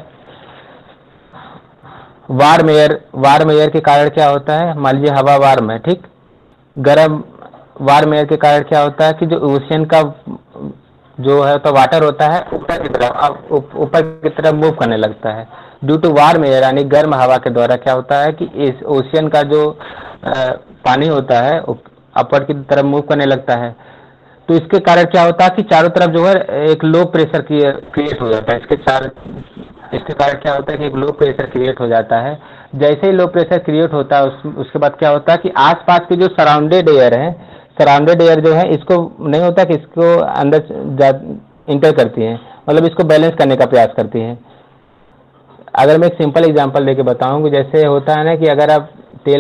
वार्म एयर के कारण क्या होता है, मान लीजिए हवा वार्म है, ठीक, गर्म वार्म एयर के कारण क्या होता है कि जो ओशियन का जो है तो वाटर होता है ऊपर की तरफ मूव करने लगता है। ड्यू टू वार्म एयर यानी गर्म हवा के द्वारा क्या होता है कि इस ओशियन का जो पानी होता है अपर की तरफ मूव करने लगता है। तो इसके कारण क्या होता है कि चारों तरफ जो है एक लो प्रेशर क्रिएट हो जाता है। इसके कारण क्या होता है कि एक लो प्रेशर क्रिएट हो जाता है। जैसे ही लो प्रेशर क्रिएट होता है उसके बाद क्या होता है कि आसपास के जो सराउंडेड एयर है, सराउंडेड एयर जो है इसको नहीं होता कि इसको अंदर इंटर करती है, मतलब इसको बैलेंस करने का प्रयास करती है। अगर मैं एक सिंपल एग्जांपल देके बताऊं, जैसे होता है ना कि अगर आप तेल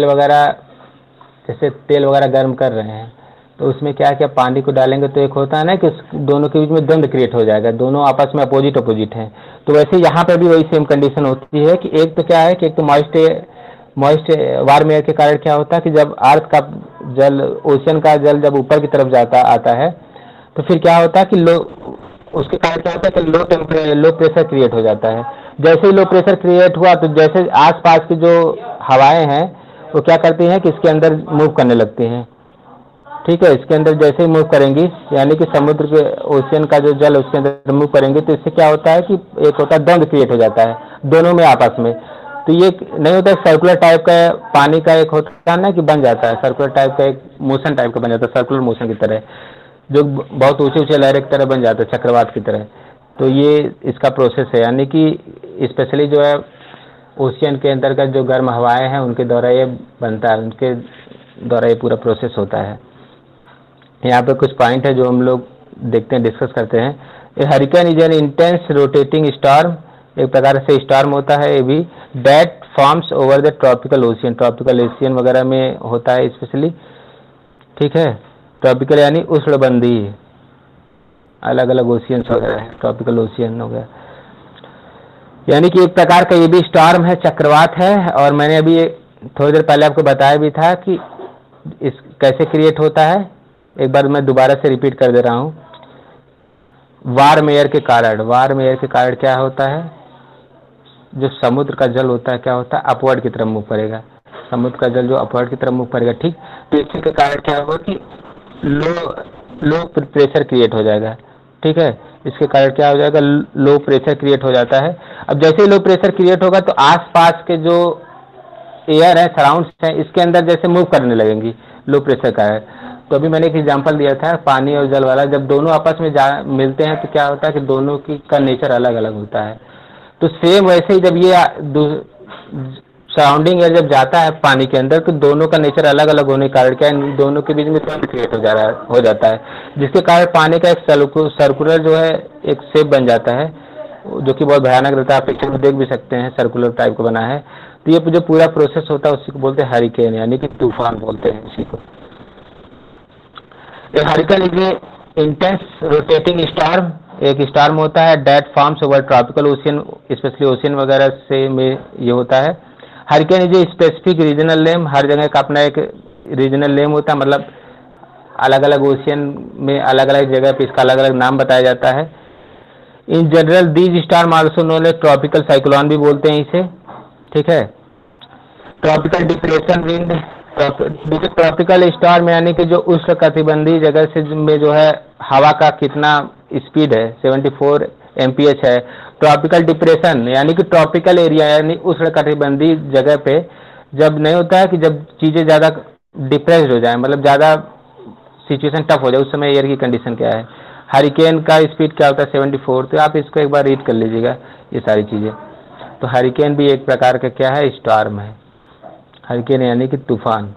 वगैरह गर्म कर रहे हैं तो उसमें क्या क्या पानी को डालेंगे तो एक होता है ना कि दोनों के बीच में द्वंद्व क्रिएट हो जाएगा, दोनों आपस में अपोजिट हैं। तो वैसे यहाँ पे भी वही सेम कंडीशन होती है कि एक तो क्या है कि एक तो मॉइस्ट वार्म एयर के कारण क्या होता है कि जब अर्थ का जल, ओशियन का जल जब ऊपर की तरफ आता है तो फिर क्या होता है कि उसके कारण क्या होता है कि लो प्रेशर क्रिएट हो जाता है। जैसे ही लो प्रेशर क्रिएट हुआ तो जैसे आसपास की जो हवाएं हैं वो क्या करती हैं कि इसके अंदर मूव करने लगती हैं। ठीक है, इसके अंदर जैसे ही मूव करेंगी यानी कि समुद्र के ओशियन का जो जल उसके अंदर मूव करेंगे तो इससे क्या होता है कि एक होता है द्वंद्व क्रिएट हो जाता है दोनों में आपस में। तो ये नहीं होता है सर्कुलर टाइप का पानी का एक होता है ना कि बन जाता है, सर्कुलर टाइप का एक मोशन टाइप का बन जाता है, सर्कुलर मोशन की तरह, जो बहुत ऊंचे लहर की तरह बन जाता है, चक्रवात की तरह। तो ये इसका प्रोसेस है, यानी कि स्पेशली जो है ओशियन के अंतर्गत जो गर्म हवाएं हैं उनके द्वारा ये बनता है, उनके द्वारा ये पूरा प्रोसेस होता है। यहाँ पे कुछ पॉइंट है जो हम लोग देखते हैं, डिस्कस करते हैं। A hurricane is an intense rotating storm, एक प्रकार से स्टॉर्म होता है ये भी, that forms over the tropical ocean, tropical ocean वगैरह में होता है स्पेशली, ठीक है। ट्रॉपिकल यानी उष्णबंधी, अलग अलग ओशियंस वगैरह है, ट्रॉपिकल ओशियन हो गया, यानी कि एक प्रकार का ये भी स्टॉर्म है, चक्रवात है। और मैंने अभी थोड़ी देर पहले आपको बताया भी था कि इस कैसे क्रिएट होता है, एक बार मैं दोबारा से रिपीट कर दे रहा हूँ। वार्म एयर के कारण, वार्म एयर के कारण क्या होता है, जो समुद्र का जल होता है क्या होता है, अपवर्ड की तरफ मूव करेगा, समुद्र का जल जो अपवर्ड की तरफ मूव करेगा, ठीक। तो इसी के कारण क्या होगा कि लो प्रेशर क्रिएट हो जाएगा, ठीक है। इसके कारण क्या हो जाएगा, लो प्रेशर क्रिएट हो जाता है। अब जैसे ही लो प्रेशर क्रिएट होगा तो आसपास के जो एयर है, सराउंड्स है, इसके अंदर जैसे मूव करने लगेंगी लो प्रेशर का है। तो अभी मैंने एक एग्जांपल दिया था पानी और जल वाला, जब दोनों आपस में मिलते हैं तो क्या होता है कि दोनों की का नेचर अलग अलग होता है। तो सेम वैसे ही जब ये सराउंडिंग एयर जब जाता है पानी के अंदर तो दोनों का नेचर अलग अलग होने के कारण क्या है, दोनों के बीच में करंट क्रिएट हो जाता है, जिसके कारण पानी का एक सर्कुलर जो है एक शेप बन जाता है, जो कि बहुत भयानक रहता है। आप पिक्चर में देख भी सकते हैं, सर्कुलर टाइप का बना है। तो ये जो पूरा प्रोसेस होता है उसी को बोलते हैं हरिकेन, यानी कि तूफान बोलते हैं इसी को। Hurricane is a intense rotating storm, एक स्टॉर्म होता है that forms over tropical ocean, specially ocean वगैरह से में ये होता है। Hurricane is a specific regional name, हर जगह का अपना एक रीजनल नेम होता है, मतलब अलग अलग ओशियन में अलग अलग जगह पे इसका अलग अलग नाम बताया जाता है। In general these storm also known as tropical cyclone भी बोलते हैं इसे, ठीक है। Tropical depression wind, tropical storm यानी कि जो उष्ण कटिबंधीय जगह से में जो है हवा का कितना स्पीड है 74 mph है। ट्रॉपिकल डिप्रेशन यानी कि ट्रॉपिकल एरिया यानी उष्ण कटिबंधीय जगह पे जब नहीं होता है कि जब चीजें ज्यादा डिप्रेस्ड हो जाए, मतलब ज्यादा सिचुएशन टफ हो जाए, उस समय एयर की कंडीशन क्या है। हरिकेन का स्पीड क्या होता है 74, तो आप इसको एक बार रीड कर लीजिएगा ये सारी चीजें। तो हरिकेन भी एक प्रकार का क्या है, स्टॉर्म है। हरिकेन यानी कि तूफान।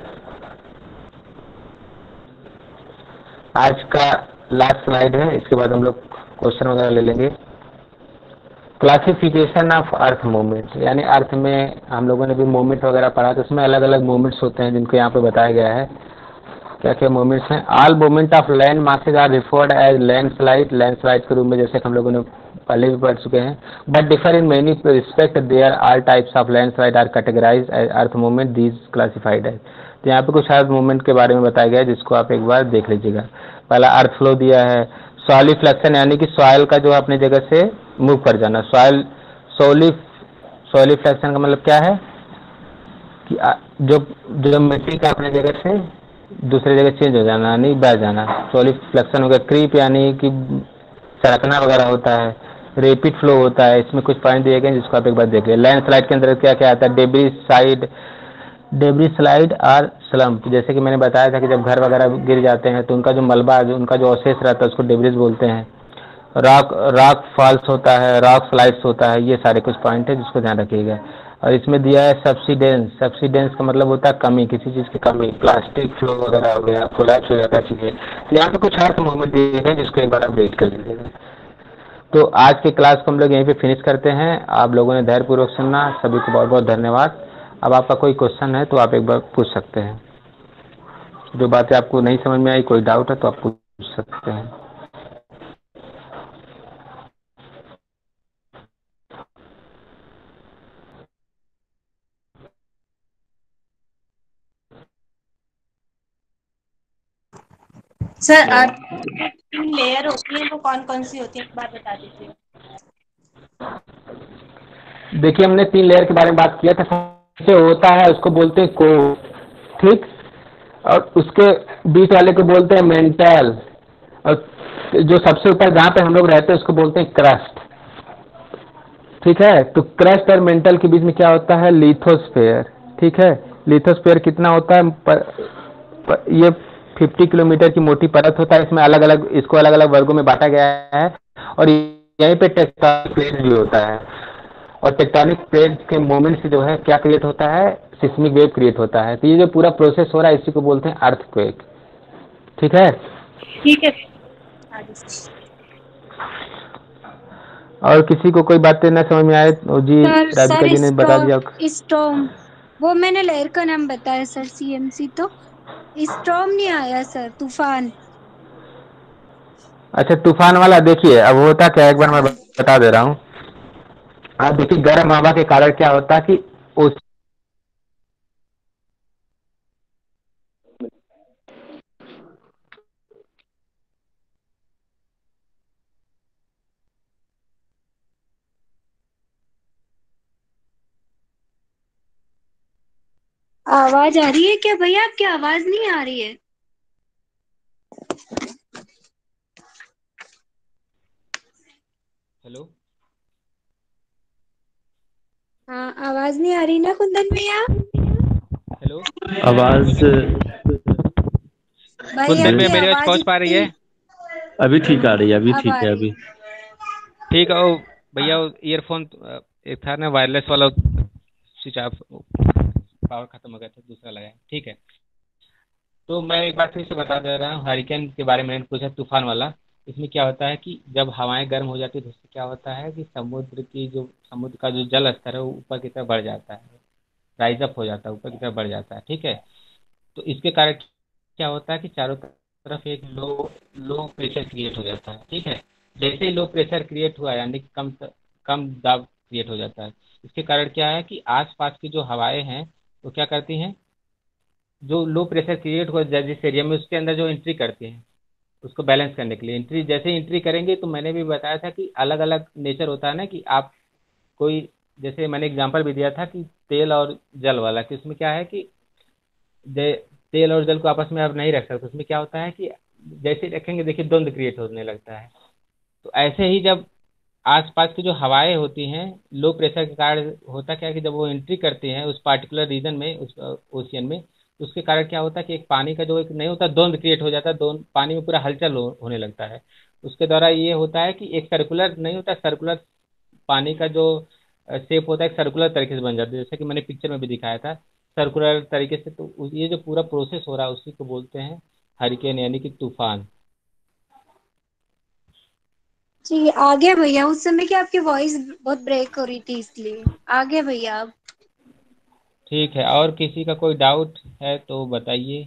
आज का लास्ट स्लाइड है, इसके बाद हम लोग क्वेश्चन वगैरह ले लेंगे। क्लासिफिकेशन ऑफ अर्थ मूवमेंट्स, यानी अर्थ में हम लोगों ने भी मूवमेंट वगैरह पढ़ा, तो उसमें अलग अलग मूवमेंट्स होते हैं जिनको यहाँ पे बताया गया है। क्या क्या मूवमेंट्स हैं। All movement of land masses are referred as landslide, landslide के रूप में जैसे हम लोगों ने पहले भी पढ़ चुके हैं। But differ in many respect, there all types of landslide are categorised as earth movement, these classified है। तो यहाँ पे कुछ अर्थ मूवमेंट के बारे में बताया गया है जिसको आप एक बार देख लीजिएगा। पहला अर्थ फ्लो दिया है, सॉलिफ्लेक्शन यानी कि सॉइल का जो अपने जगह से मूव कर जाना। सॉलिफ्लेक्शन का मतलब क्या है कि जो मिट्टी का अपने जगह से दूसरे जगह चेंज हो जाना, नहीं बह जाना, सॉलिफ्लेक्शन हो गया। क्रीप यानी कि सरकना वगैरह होता है। रेपिड फ्लो होता है, इसमें कुछ पॉइंट दिए गए जिसको आप एक बार देख लें। लैंड स्लाइड के अंदर क्या क्या आता है, डेब्री स्लाइड और स्लम्प, जैसे कि मैंने बताया था कि जब घर वगैरह गिर जाते हैं तो उनका जो मलबा उनका जो अवशेष रहता है उसको डेब्रिज बोलते हैं। रॉक फॉल्स होता है, रॉक स्लाइड्स होता है, ये सारे कुछ पॉइंट है जिसको ध्यान रखिएगा। और इसमें दिया है सब्सिडेंस, सब्सिडेंस का मतलब होता है कमी, किसी चीज़ की कमी, प्लास्टिक फ्लो वगैरह हो गया, कोलैप्स हो जाता है चीज़ें। तो यहाँ पे कुछ अर्थ मूवमेंट दिए गए जिसको एक बार आप रेड कर लीजिएगा। तो आज के क्लास को हम लोग यहीं पे फिनिश करते हैं। आप लोगों ने धैर्यपूर्वक सुनना, सभी को बहुत बहुत धन्यवाद। अब आपका कोई क्वेश्चन है तो आप एक बार पूछ सकते हैं, जो बातें आपको नहीं समझ में आई, कोई डाउट है तो आप पूछ सकते हैं। सर अर्थ की लेयर होती है वो कौन कौन सी होती है, एक बार बता दीजिए। देखिए हमने 3 लेयर के बारे में बात किया था। सबसे होता है उसको बोलते हैं कोर, ठीक, और उसके बीच वाले को बोलते हैं मेंटल, और जो सबसे ऊपर जहाँ पे हम लोग रहते हैं उसको बोलते हैं क्रस्ट, ठीक है। तो क्रस्ट और मेंटल के बीच में क्या होता है, लिथोस्फेयर, ठीक है। लिथोस्फेयर कितना होता है, ये 50 किलोमीटर की मोटी परत होता है। इसमें अलग अलग, इसको अलग अलग वर्गों में बांटा गया है, और यहीं पे टेक्टोनिक प्लेट भी होता है। और टेक्टोनिक प्लेट के मूवमेंट से जो है क्या क्रिएट होता है, सिस्मिक वेव क्रिएट होता है। तो ये जो पूरा प्रोसेस हो रहा है इसी को बोलते हैं अर्थक्वेक। ठीक है। ठीक है। आगे से। और किसी को कोई बातें न समझ में आए तो जी सर राधिका सर जी ने बता दिया। स्टॉर्म, वो मैंने लहर का नाम बताया सर, सीएमसी। तो स्टॉर्म नहीं आया सर, तूफान। अच्छा, तूफान वाला देखिए अब होता क्या है, एक बार मैं बता दे रहा हूँ। आप देखिए गर्म हवा के कारण क्या होता है कि उस आवाज आ रही है क्या भैया? आपकी आवाज नहीं आ रही है। हेलो, हाँ, आवाज नहीं आ रही ना कुंदन भैया? हेलो, आवाज भाई कुंदन में आपकी मेरी आवाज आवाज पहुंच पा रही है? इतनी। अभी ठीक आ रही है, अभी अब ठीक आ है रही अभी। है। ठीक है। ओ भैया, ईयरफोन एक था ना वायरलेस वाला, स्विच ऑफ, पावर खत्म हो गया था, दूसरा लगाया। ठीक है। तो मैं एक बार फिर से बता दे रहा हूँ, हरिकेन के बारे में मैंने पूछा, तूफान वाला। इसमें क्या होता है कि जब हवाएं गर्म हो जाती है तो उससे क्या होता है कि समुद्र का जो जल स्तर है वो ऊपर की तरफ बढ़ जाता है, राइज अप हो जाता है, ऊपर की तरफ बढ़ जाता है। ठीक है। तो इसके कारण क्या होता है कि चारों तरफ एक लो लो प्रेशर क्रिएट हो जाता है। ठीक है। जैसे ही लो प्रेशर क्रिएट हुआ यानी कि कम दाब क्रिएट हो जाता है। इसके कारण क्या है कि आसपास की जो हवाएं हैं वो क्या करती हैं, जो लो प्रेशर क्रिएट हुआ जिस एरिया में उसके अंदर जो एंट्री करती हैं उसको बैलेंस करने के लिए, एंट्री जैसे एंट्री करेंगे तो मैंने भी बताया था कि अलग अलग नेचर होता है ना, कि आप कोई, जैसे मैंने एग्जांपल भी दिया था कि तेल और जल वाला, कि उसमें क्या है कि तेल और जल को आपस में आप नहीं रख सकते। उसमें क्या होता है कि जैसे ही रखेंगे देखिए द्वंद्व क्रिएट होने लगता है। तो ऐसे ही जब आसपास की जो हवाएं होती हैं लो प्रेशर के कारण होता क्या है कि जब वो एंट्री करती हैं उस पार्टिकुलर रीजन में, उस ओशियन में, तो उसके कारण क्या होता है कि एक पानी का जो एक नहीं होता द्वंद्व क्रिएट हो जाता है, दोनों पानी में पूरा हलचल होने लगता है। उसके द्वारा ये होता है कि एक सर्कुलर नहीं होता, सर्कुलर पानी का जो शेप होता है एक सर्कुलर तरीके से बन जाता है, जैसे कि मैंने पिक्चर में भी दिखाया था सर्कुलर तरीके से। तो ये जो पूरा प्रोसेस हो रहा है उसी को बोलते हैं हरिकेन यानी कि तूफान। जी आगे भैया, उस समय की आपकी वॉइस बहुत ब्रेक हो रही थी इसलिए। आगे भैया आप। ठीक है। और किसी का कोई डाउट है तो बताइए।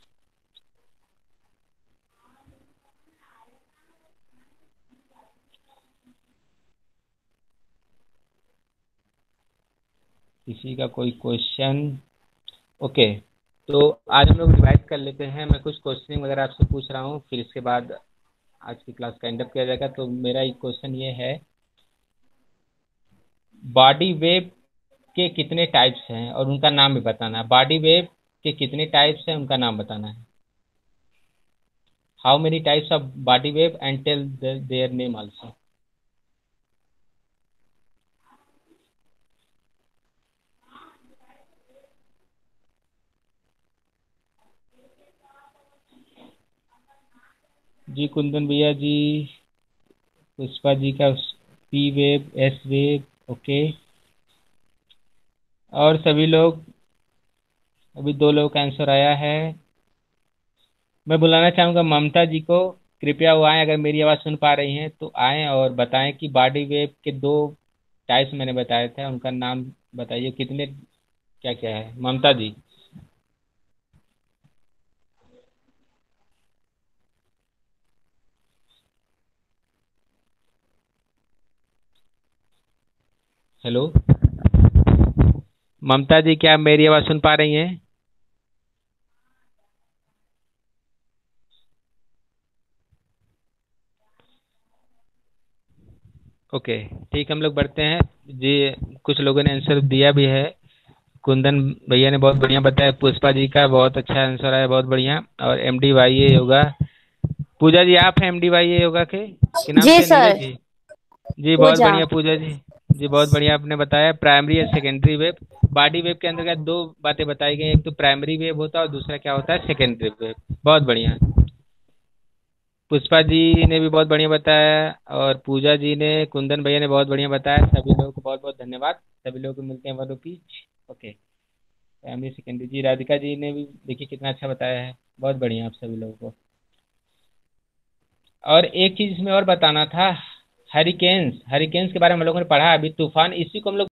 किसी का कोई क्वेश्चन? ओके। तो आज हम लोग रिवाइज कर लेते हैं। मैं कुछ क्वेश्चन वगैरह आपसे पूछ रहा हूँ, फिर इसके बाद आज की क्लास का एंड अप किया जाएगा। तो मेरा एक क्वेश्चन ये है, बॉडी वेव के कितने टाइप्स हैं और उनका नाम भी बताना है। बॉडी वेव के कितने टाइप्स हैं उनका नाम बताना है। How many types of body wave and tell their name also. जी कुंदन भैया जी, पुष्पा जी का P wave, S wave, okay. और सभी लोग, अभी 2 लोगों का आंसर आया है। मैं बुलाना चाहूँगा ममता जी को, कृपया वो आएँ, अगर मेरी आवाज़ सुन पा रही हैं तो आएँ और बताएं कि बॉडी वेव के 2 टाइप्स मैंने बताए थे, उनका नाम बताइए, कितने क्या क्या है। ममता जी। हेलो ममता जी, क्या आप मेरी आवाज़ सुन पा रही हैं? ओके ठीक, हम लोग बढ़ते हैं जी। कुछ लोगों ने आंसर दिया भी है। कुंदन भैया ने बहुत बढ़िया बताया, पुष्पा जी का बहुत अच्छा आंसर आया, बहुत बढ़िया। और MD Y A yoga, Puja ji आप हैं एमडी वाई ए योगा के, कि नाम जी से नीरज सर। जी? जी बहुत पूजा। बढ़िया पूजा जी। जी बहुत बढ़िया आपने बताया। Primary and secondary wave, body wave के अंतर्गत 2 बातें बताई गई, एक तो प्राइमरी वेव होता है और दूसरा क्या होता है सेकेंडरी वेव। बहुत बढ़िया। पुष्पा जी ने भी बहुत बढ़िया बताया, और पूजा जी ने, कुंदन भैया ने बहुत बढ़िया बताया। सभी लोगों को बहुत बहुत धन्यवाद। सभी लोगों को मिलते हैं 1 रुपीज। ओके। प्राइमरी सेकेंडरी जी, राधिका जी ने भी देखिए कितना अच्छा बताया है, बहुत बढ़िया आप सभी लोगों को। और एक चीज इसमें और बताना था, हरिकेन्स, हरिकेन्स के बारे में हम लोगों ने पढ़ा अभी, तूफान, इसी को हम लोग